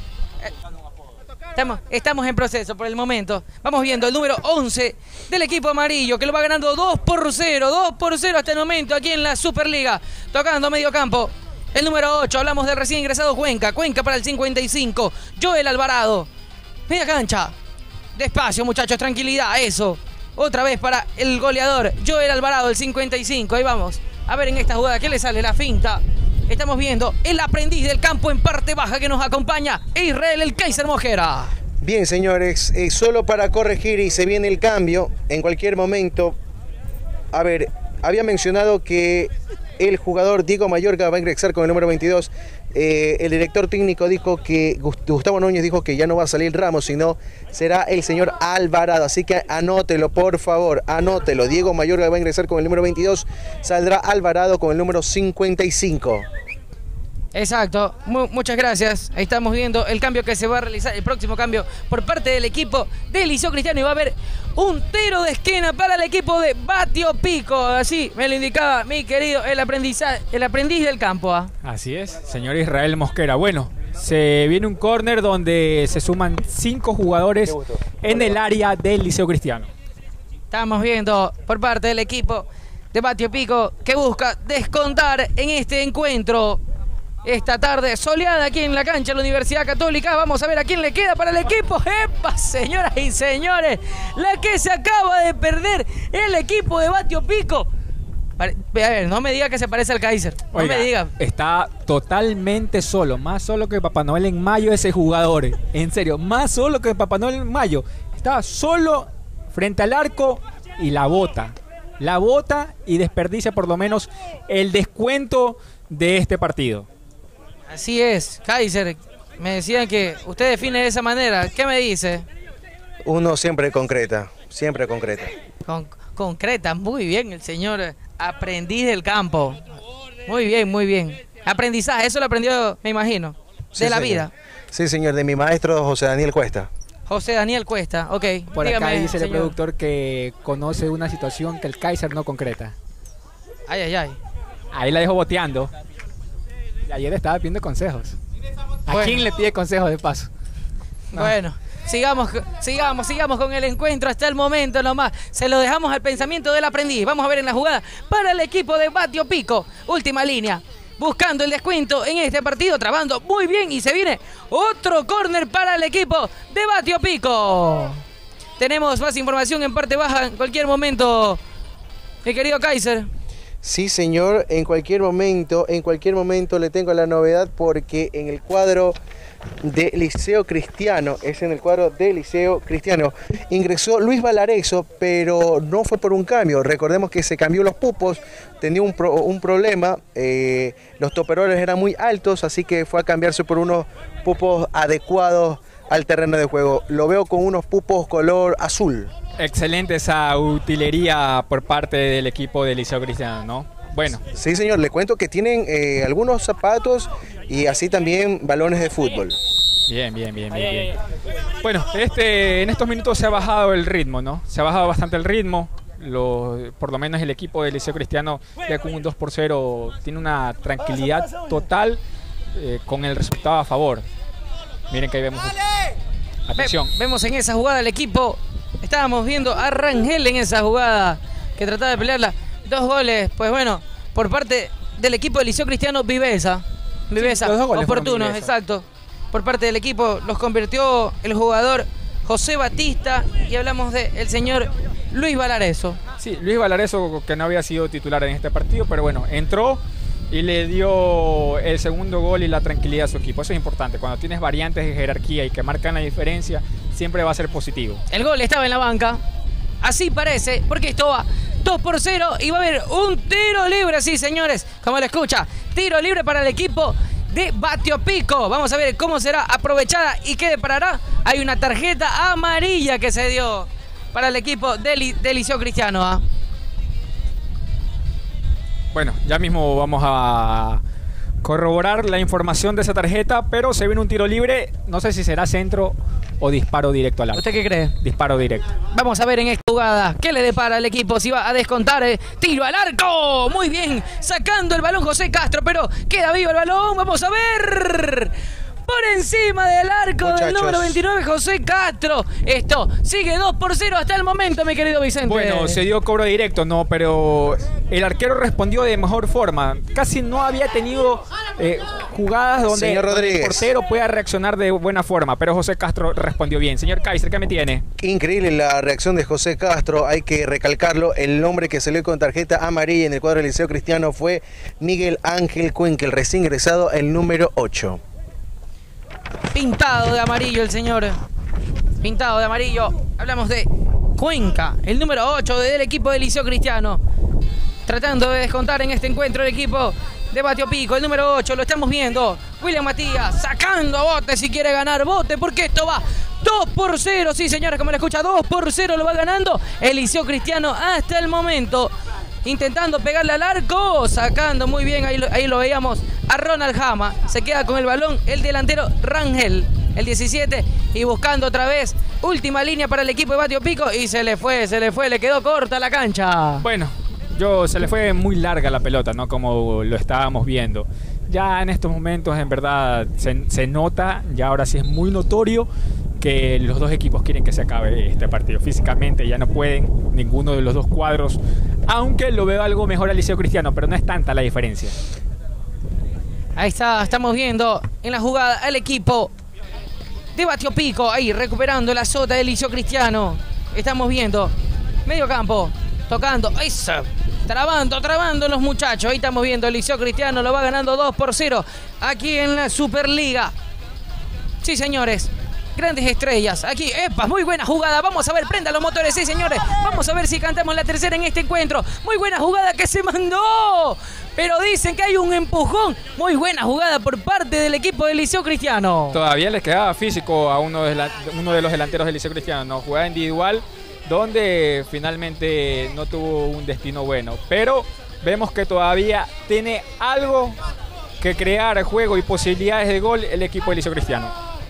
Estamos, estamos en proceso por el momento. Vamos viendo el número once del equipo amarillo, que lo va ganando dos por cero. dos por cero hasta el momento aquí en la Superliga. Tocando medio campo. El número ocho, hablamos del recién ingresado Cuenca. Cuenca para el cincuenta y cinco. Joel Alvarado. Media cancha. Despacio, muchachos, tranquilidad, eso. Otra vez para el goleador Joel Alvarado, el cincuenta y cinco. Ahí vamos. A ver en esta jugada, ¿qué le sale? La finta. Estamos viendo el aprendiz del campo en parte baja que nos acompaña, Israel el Kaiser Mosquera. Bien, señores, eh, solo para corregir y se viene el cambio en cualquier momento. A ver, había mencionado que el jugador Diego Mayorga va a ingresar con el número veintidós. Eh, el director técnico dijo que, Gustavo Núñez dijo que ya no va a salir Ramos, sino será el señor Alvarado. Así que anótelo, por favor, anótelo. Diego Mayorga va a ingresar con el número veintidós, saldrá Alvarado con el número cincuenta y cinco. Exacto, Mu muchas gracias. Ahí estamos viendo el cambio que se va a realizar, el próximo cambio por parte del equipo de Liceo Cristiano. Y va a haber un tiro de esquina para el equipo de Batio Pico. Así me lo indicaba mi querido el, aprendizaje, el aprendiz del campo. ¿eh? Así es, señor Israel Mosquera. Bueno, se viene un córner donde se suman cinco jugadores en el área del Liceo Cristiano. Estamos viendo por parte del equipo de Batio Pico que busca descontar en este encuentro. Esta tarde soleada aquí en la cancha de la Universidad Católica. Vamos a ver a quién le queda para el equipo. ¡Epa, señoras y señores! La que se acaba de perder el equipo de Batio Pico. A ver, no me diga que se parece al Kaiser. No Oiga, me diga. Está totalmente solo. Más solo que Papá Noel en mayo ese jugador. En serio, más solo que Papá Noel en mayo. Estaba solo frente al arco y la bota. La bota y desperdicia por lo menos el descuento de este partido. Así es, Kaiser, me decían que usted define de esa manera. ¿Qué me dice? Uno siempre concreta, siempre concreta. Con, concreta, muy bien el señor aprendiz del campo. Muy bien, muy bien. Aprendizaje, eso lo aprendió, me imagino, de Sí, la señor. vida. Sí, señor, de mi maestro José Daniel Cuesta. José Daniel Cuesta, ok. Por Dígame, acá dice el señor. productor que conoce una situación que el Kaiser no concreta. Ay, ay, ay. Ahí la dejo boteando. Y ayer estaba pidiendo consejos. ¿A Bueno. quién le pide consejos de paso? No. Bueno, sigamos, sigamos, sigamos con el encuentro hasta el momento nomás. Se lo dejamos al pensamiento del aprendiz. Vamos a ver en la jugada para el equipo de Batio Pico. Última línea. Buscando el descuento en este partido, trabando muy bien y se viene otro córner para el equipo de Batio Pico. Tenemos más información en parte baja en cualquier momento, mi querido Kaiser. Sí, señor, en cualquier momento, en cualquier momento le tengo la novedad porque en el cuadro de Liceo Cristiano, es en el cuadro de Liceo Cristiano, ingresó Luis Valareso, pero no fue por un cambio. Recordemos que se cambió los pupos, tenía un, pro, un problema, eh, los toperoles eran muy altos, así que fue a cambiarse por unos pupos adecuados al terreno de juego. Lo veo con unos pupos color azul. Excelente esa utilería por parte del equipo del Liceo Cristiano, ¿no? Bueno. Sí, señor, le cuento que tienen eh, algunos zapatos y así también balones de fútbol. Bien, bien, bien, bien, bien. Bueno, este, en estos minutos se ha bajado el ritmo, ¿no? Se ha bajado bastante el ritmo. Lo, por lo menos el equipo del Liceo Cristiano, ya con un dos por cero, tiene una tranquilidad total eh, con el resultado a favor. Miren que ahí vemos. Atención. Ve, vemos en esa jugada el equipo. Estábamos viendo a Rangel en esa jugada que trataba de pelearla. Dos goles, pues bueno, por parte del equipo del Liceo Cristiano, Viveza. Viveza, sí, los dos goles oportunos, fueron Viveza. exacto. Por parte del equipo los convirtió el jugador José Batista y hablamos del señor Luis Valareso. Sí, Luis Valareso, que no había sido titular en este partido, pero bueno, entró y le dio el segundo gol y la tranquilidad a su equipo. Eso es importante. Cuando tienes variantes de jerarquía y que marcan la diferencia, siempre va a ser positivo. El gol estaba en la banca. Así parece, porque esto va dos por cero y va a haber un tiro libre, sí, señores, como lo escucha. Tiro libre para el equipo de Batio Pico. Vamos a ver cómo será aprovechada y qué deparará. Hay una tarjeta amarilla que se dio para el equipo del, del Liceo Cristiano. ¿eh? Bueno, ya mismo vamos a corroborar la información de esa tarjeta, pero se viene un tiro libre. No sé si será centro o disparo directo al arco. ¿Usted qué cree? Disparo directo. Vamos a ver en esta jugada qué le depara al equipo, si va a descontar. eh, tiro al arco, muy bien, sacando el balón José Castro, pero queda vivo el balón. Vamos a ver, por encima del arco Muchachos. del número veintinueve, José Castro. Esto sigue dos por cero hasta el momento, mi querido Vicente. Bueno, se dio cobro directo, no, pero el arquero respondió de mejor forma. Casi no había tenido eh, jugadas donde, Señor donde el Rodríguez. portero pueda reaccionar de buena forma, pero José Castro respondió bien. Señor Kaiser, ¿qué me tiene? Qué increíble la reacción de José Castro, hay que recalcarlo. El hombre que salió con tarjeta amarilla en el cuadro del Liceo Cristiano fue Miguel Ángel Cuenca, el recién ingresado, el número ocho. Pintado de amarillo el señor. Pintado de amarillo. Hablamos de Cuenca, el número ocho del equipo del Liceo Cristiano. Tratando de descontar en este encuentro el equipo de Batio Pico, el número ocho, lo estamos viendo. William Matías sacando a Bote si quiere ganar Bote, porque esto va dos por cero. Sí, señores, como lo escucha, dos por cero lo va ganando el Liceo Cristiano hasta el momento. Intentando pegarle al arco, sacando muy bien, ahí lo, ahí lo veíamos a Ronald Jama. Se queda con el balón el delantero Rangel, el diecisiete, y buscando otra vez última línea para el equipo de Batio Pico, y se le fue, se le fue, le quedó corta la cancha. Bueno, yo se le fue muy larga la pelota, ¿no? Como lo estábamos viendo. Ya en estos momentos, en verdad, se, se nota, ya ahora sí es muy notorio que los dos equipos quieren que se acabe este partido. Físicamente ya no pueden ninguno de los dos cuadros, aunque lo veo algo mejor al Liceo Cristiano, pero no es tanta la diferencia. Ahí está, estamos viendo en la jugada al equipo de Batio Pico, ahí recuperando la sota del Liceo Cristiano. Estamos viendo medio campo, tocando, eso, trabando, trabando los muchachos. Ahí estamos viendo el Liceo Cristiano, lo va ganando dos por cero aquí en la Superliga. Sí, señores, grandes estrellas aquí. ¡Epa! Muy buena jugada. Vamos a ver, prenda los motores, sí, señores. Vamos a ver si cantamos la tercera en este encuentro. Muy buena jugada que se mandó, pero dicen que hay un empujón. Muy buena jugada por parte del equipo del Liceo Cristiano. Todavía les quedaba físico a uno de, la, uno de los delanteros del Liceo Cristiano, ¿no? Jugada individual donde finalmente no tuvo un destino bueno, pero vemos que todavía tiene algo que crear juego y posibilidades de gol el equipo del Liceo Cristiano.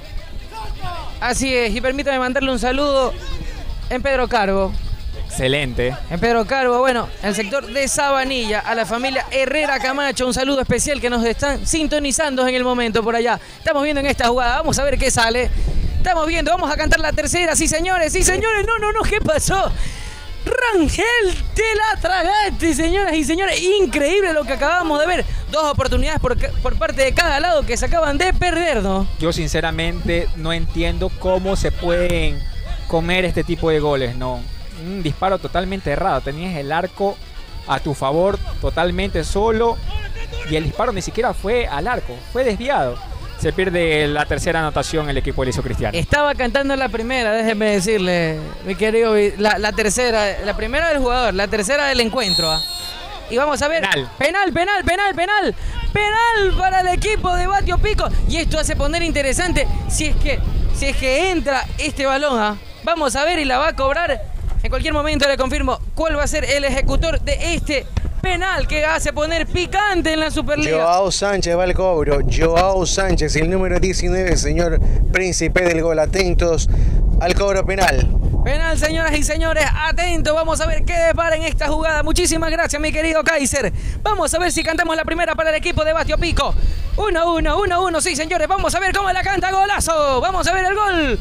Así es, y permítame mandarle un saludo en Pedro Carbo. Excelente. En Pedro Carbo, bueno, en el sector de Sabanilla, a la familia Herrera Camacho, un saludo especial que nos están sintonizando en el momento por allá. Estamos viendo en esta jugada, vamos a ver qué sale. Estamos viendo, vamos a cantar la tercera, sí señores, sí señores, no, no, no, ¿qué pasó? Rangel, te la tragaste, señoras y señores. Increíble lo que acabamos de ver. Dos oportunidades por, por parte de cada lado que se acaban de perder, ¿no? Yo sinceramente no entiendo cómo se pueden comer este tipo de goles, ¿no? Un disparo totalmente errado. Tenías el arco a tu favor totalmente solo y el disparo ni siquiera fue al arco, fue desviado. Se pierde la tercera anotación el equipo del Liceo Cristiano. Estaba cantando la primera, déjeme decirle, mi querido, la, la tercera, la primera del jugador, la tercera del encuentro. ¿eh? Y vamos a ver, penal. penal, penal, penal, penal, penal para el equipo de Batio Pico. Y esto hace poner interesante si es que, si es que entra este balón. ¿eh? Vamos a ver y la va a cobrar. En cualquier momento le confirmo cuál va a ser el ejecutor de este penal que hace poner picante en la Superliga. Joao Sánchez va al cobro. Joao Sánchez, el número diecinueve, señor príncipe del gol. Atentos al cobro penal. Penal, señoras y señores, atentos, vamos a ver qué depara en esta jugada. Muchísimas gracias, mi querido Kaiser. Vamos a ver si cantamos la primera para el equipo de Batio Pico. uno uno, uno uno, sí, señores, vamos a ver cómo la canta. Golazo, vamos a ver el gol.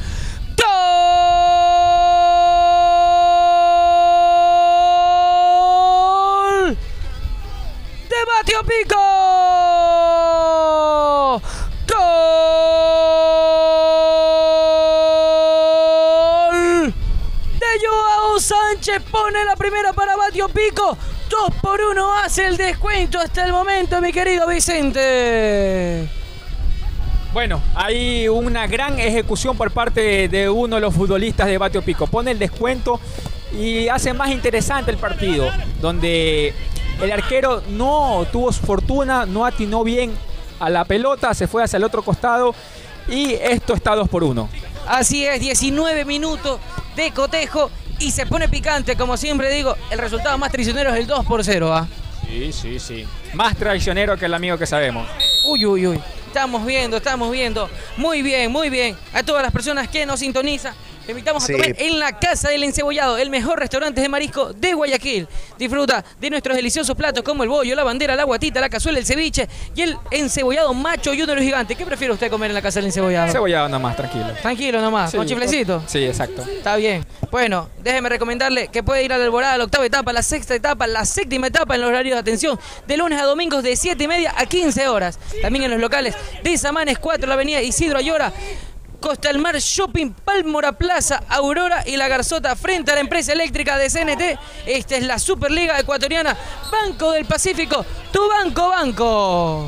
¡Gol! ¡De Batio Pico! ¡Gol! De Joao Sánchez, pone la primera para Batio Pico. dos por uno hace el descuento hasta el momento, mi querido Vicente. Bueno, hay una gran ejecución por parte de uno de los futbolistas de Batio Pico. Pone el descuento y hace más interesante el partido, donde el arquero no tuvo fortuna, no atinó bien a la pelota, se fue hacia el otro costado y esto está dos por uno. Así es, diecinueve minutos de cotejo y se pone picante, como siempre digo, el resultado más traicionero es el dos por cero. ¿ah? Sí, sí, sí. Más traicionero que el amigo que sabemos. Uy, uy, uy. Estamos viendo, estamos viendo. Muy bien, muy bien. A todas las personas que nos sintonizan, te invitamos Sí. a comer en la Casa del Encebollado, el mejor restaurante de marisco de Guayaquil. Disfruta de nuestros deliciosos platos como el bollo, la bandera, la guatita, la cazuela, el ceviche y el encebollado macho y uno de los gigantes. ¿Qué prefiere usted comer en la Casa del Encebollado? Cebollado nomás, tranquilo. Tranquilo nomás, Sí, con chiflecito. Sí, exacto. Está bien. Bueno, déjeme recomendarle que puede ir a la Alborada, la octava etapa, la sexta etapa, la séptima etapa en los horarios de atención, de lunes a domingos de siete y media a quince horas. También en los locales de Samanes cuatro, la avenida Isidro Ayora, Costa del Mar Shopping, Pálmora Plaza, Aurora y La Garzota, frente a la empresa eléctrica de C N T. Esta es la Superliga Ecuatoriana, Banco del Pacífico, tu banco, banco.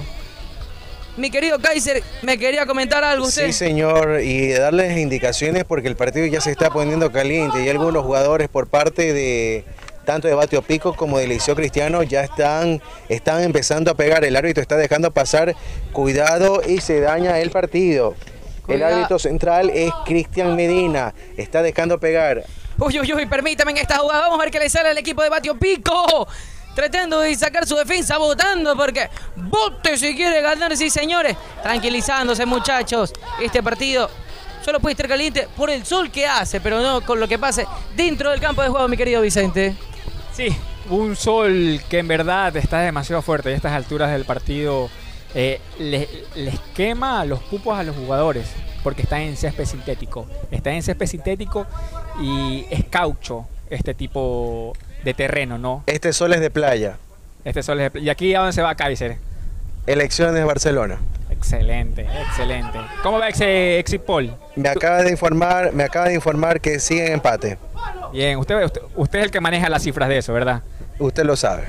Mi querido Kaiser, ¿me quería comentar algo usted? Sí, señor, y darles indicaciones porque el partido ya se está poniendo caliente y algunos jugadores por parte de tanto de Batio Pico como de Liceo Cristiano ya están, están empezando a pegar. El árbitro está dejando pasar, cuidado y se daña el partido. El Cuidado. árbitro central es Cristian Medina, está dejando pegar. Uy, uy, uy, permítame en esta jugada. Vamos a ver qué le sale al equipo de Batio Pico. Tratando de sacar su defensa, votando porque vote si quiere ganar, sí señores. Tranquilizándose muchachos. Este partido solo puede estar caliente por el sol que hace, pero no con lo que pase dentro del campo de juego, mi querido Vicente. Sí, un sol que en verdad está demasiado fuerte y a estas alturas del partido eh, les, les quema los pupos a los jugadores porque está en césped sintético. Está en césped sintético y es caucho este tipo de terreno, ¿no? Este sol es de playa, Este sol es de- ¿Y aquí a dónde se va Kaiser? elecciones de Barcelona. Excelente, excelente. ¿Cómo va ese exit poll? Me acaba de informar, me acaba de informar que sigue en empate. Bien, usted, usted, usted es el que maneja las cifras de eso, ¿verdad? Usted lo sabe.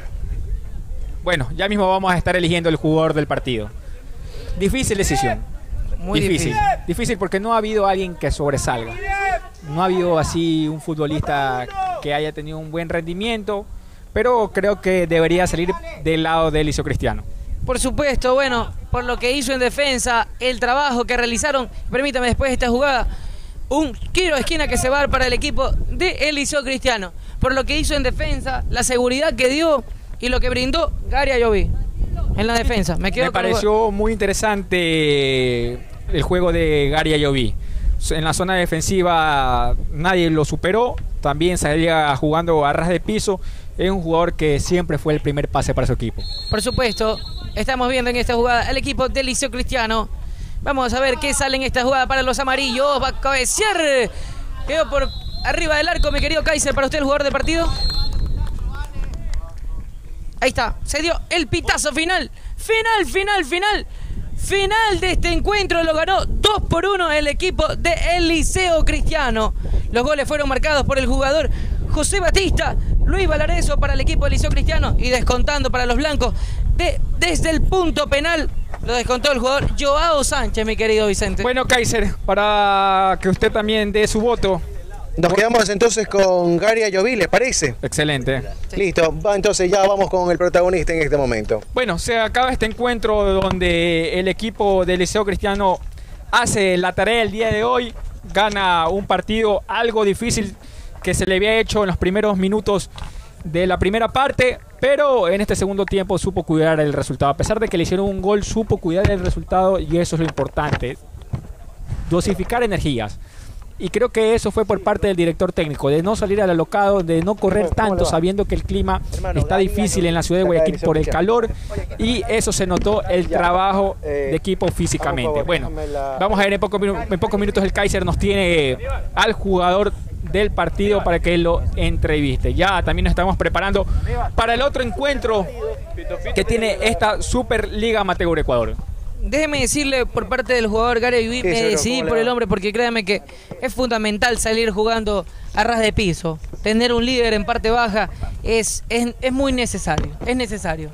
Bueno, ya mismo vamos a estar eligiendo el jugador del partido. Difícil decisión. Muy difícil. difícil. Difícil porque no ha habido alguien que sobresalga. No ha habido así un futbolista que haya tenido un buen rendimiento, pero creo que debería salir del lado del Liceo Cristiano. Por supuesto, bueno, por lo que hizo en defensa, el trabajo que realizaron, permítame después de esta jugada, un tiro de esquina que se va a dar para el equipo de el Liceo Cristiano. Por lo que hizo en defensa, la seguridad que dio y lo que brindó Gary Ayoví en la defensa. Me, quedo Me con el- pareció muy interesante el juego de Gary Ayoví. En la zona defensiva nadie lo superó, también salía jugando a ras de piso. Es un jugador que siempre fue el primer pase para su equipo. Por supuesto, estamos viendo en esta jugada el equipo del Liceo Cristiano. Vamos a ver qué sale en esta jugada para los amarillos. Va a cabecear. Quedó por arriba del arco, mi querido Kaiser. Para usted, el jugador del partido. Ahí está. Se dio el pitazo final. Final, final, final. Final de este encuentro. Lo ganó dos por uno el equipo del Liceo Cristiano. Los goles fueron marcados por el jugador José Batista, Luis Valareso para el equipo del Liceo Cristiano y descontando para los blancos de, desde el punto penal. Lo descontó el jugador Joao Sánchez, mi querido Vicente. Bueno, Kaiser, para que usted también dé su voto. Nos quedamos entonces con Gary Ayoví, ¿les parece? Excelente. Listo, va, entonces ya vamos con el protagonista en este momento. Bueno, se acaba este encuentro donde el equipo del Liceo Cristiano hace la tarea el día de hoy, gana un partido algo difícil que se le había hecho en los primeros minutos de la primera parte, pero en este segundo tiempo supo cuidar el resultado. A pesar de que le hicieron un gol, supo cuidar el resultado y eso es lo importante. Dosificar energías. Y creo que eso fue por parte del director técnico, de no salir al alocado, de no correr tanto sabiendo que el clima está difícil en la ciudad de Guayaquil por el calor y eso se notó el trabajo de equipo físicamente. Bueno, vamos a ver en, poco, en pocos minutos el Kaiser nos tiene al jugador del partido para que lo entreviste. Ya también nos estamos preparando para el otro encuentro que tiene esta Superliga Amateur Ecuador. Déjeme decirle por parte del jugador Gary Ayoví, Sí, me señor, decidí ¿cómo le por va? el hombre porque créame que es fundamental salir jugando a ras de piso. Tener un líder en parte baja es, es, es muy necesario, es necesario.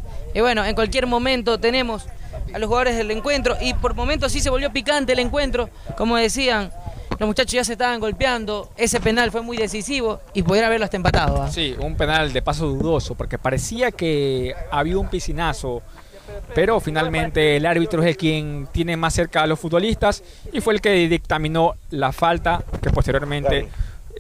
Y bueno, en cualquier momento tenemos a los jugadores del encuentro y por momentos sí se volvió picante el encuentro. Como decían, los muchachos ya se estaban golpeando, ese penal fue muy decisivo y pudiera haberlo hasta empatado. ¿ah? Sí, un penal de paso dudoso, porque parecía que había un piscinazo, pero finalmente el árbitro es el quien tiene más cerca a los futbolistas y fue el que dictaminó la falta que posteriormente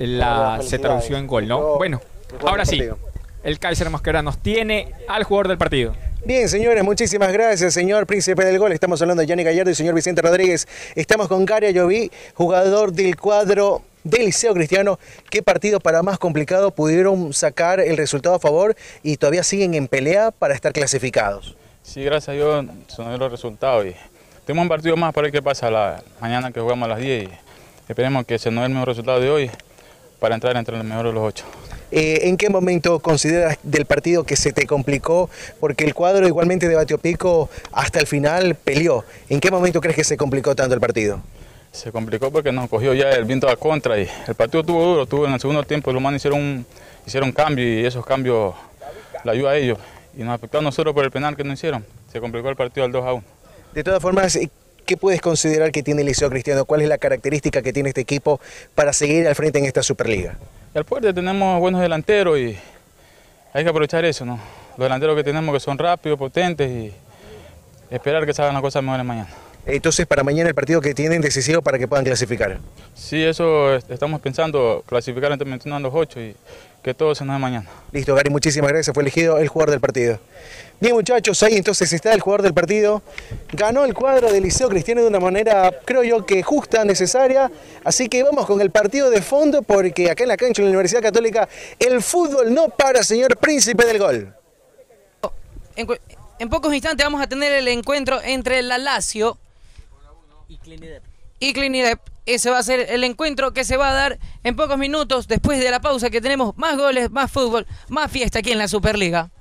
la, se tradució en gol, ¿no? Bueno, ahora sí, el Kaiser Mosquera nos tiene al jugador del partido. Bien, señores, muchísimas gracias, señor Príncipe del Gol. Estamos hablando de Yannick Gallardo y señor Vicente Rodríguez. Estamos con Gary Ayoví, jugador del cuadro del Liceo Cristiano. ¿Qué partido para más complicado pudieron sacar el resultado a favor y todavía siguen en pelea para estar clasificados? Sí, gracias a Dios son los resultados. Y tenemos un partido más para ver qué pasa la mañana que jugamos a las diez y esperemos que se nos dé el mejor resultado de hoy para entrar entre los mejores de los ocho. Eh, ¿En qué momento consideras del partido que se te complicó? Porque el cuadro igualmente de Batiopico hasta el final peleó. ¿En qué momento crees que se complicó tanto el partido? Se complicó porque nos cogió ya el viento a contra y el partido estuvo duro, estuvo en el segundo tiempo, los manos hicieron un, hicieron cambio y esos cambios le ayudó a ellos. Y nos afectó a nosotros por el penal que nos hicieron. Se complicó el partido al dos a uno. De todas formas, ¿qué puedes considerar que tiene el Liceo Cristiano? ¿Cuál es la característica que tiene este equipo para seguir al frente en esta Superliga? Al fuerte tenemos buenos delanteros y hay que aprovechar eso, ¿no? Los delanteros que tenemos que son rápidos, potentes y esperar que salgan las cosas mejores mañana. Entonces, para mañana el partido que tienen decisivo para que puedan clasificar. Sí, eso estamos pensando, clasificar entre los ocho y que todo se nos dé mañana. Listo, Gary, muchísimas gracias. Fue elegido el jugador del partido. Bien, muchachos, ahí entonces está el jugador del partido. Ganó el cuadro del Liceo Cristiano de una manera, creo yo, que justa, necesaria. Así que vamos con el partido de fondo, porque acá en la cancha de la Universidad Católica el fútbol no para, señor Príncipe del Gol. En, en pocos instantes vamos a tener el encuentro entre la Lazio y Clinidep. Y Clinidep. Ese va a ser el encuentro que se va a dar en pocos minutos después de la pausa, que tenemos más goles, más fútbol, más fiesta aquí en la Superliga.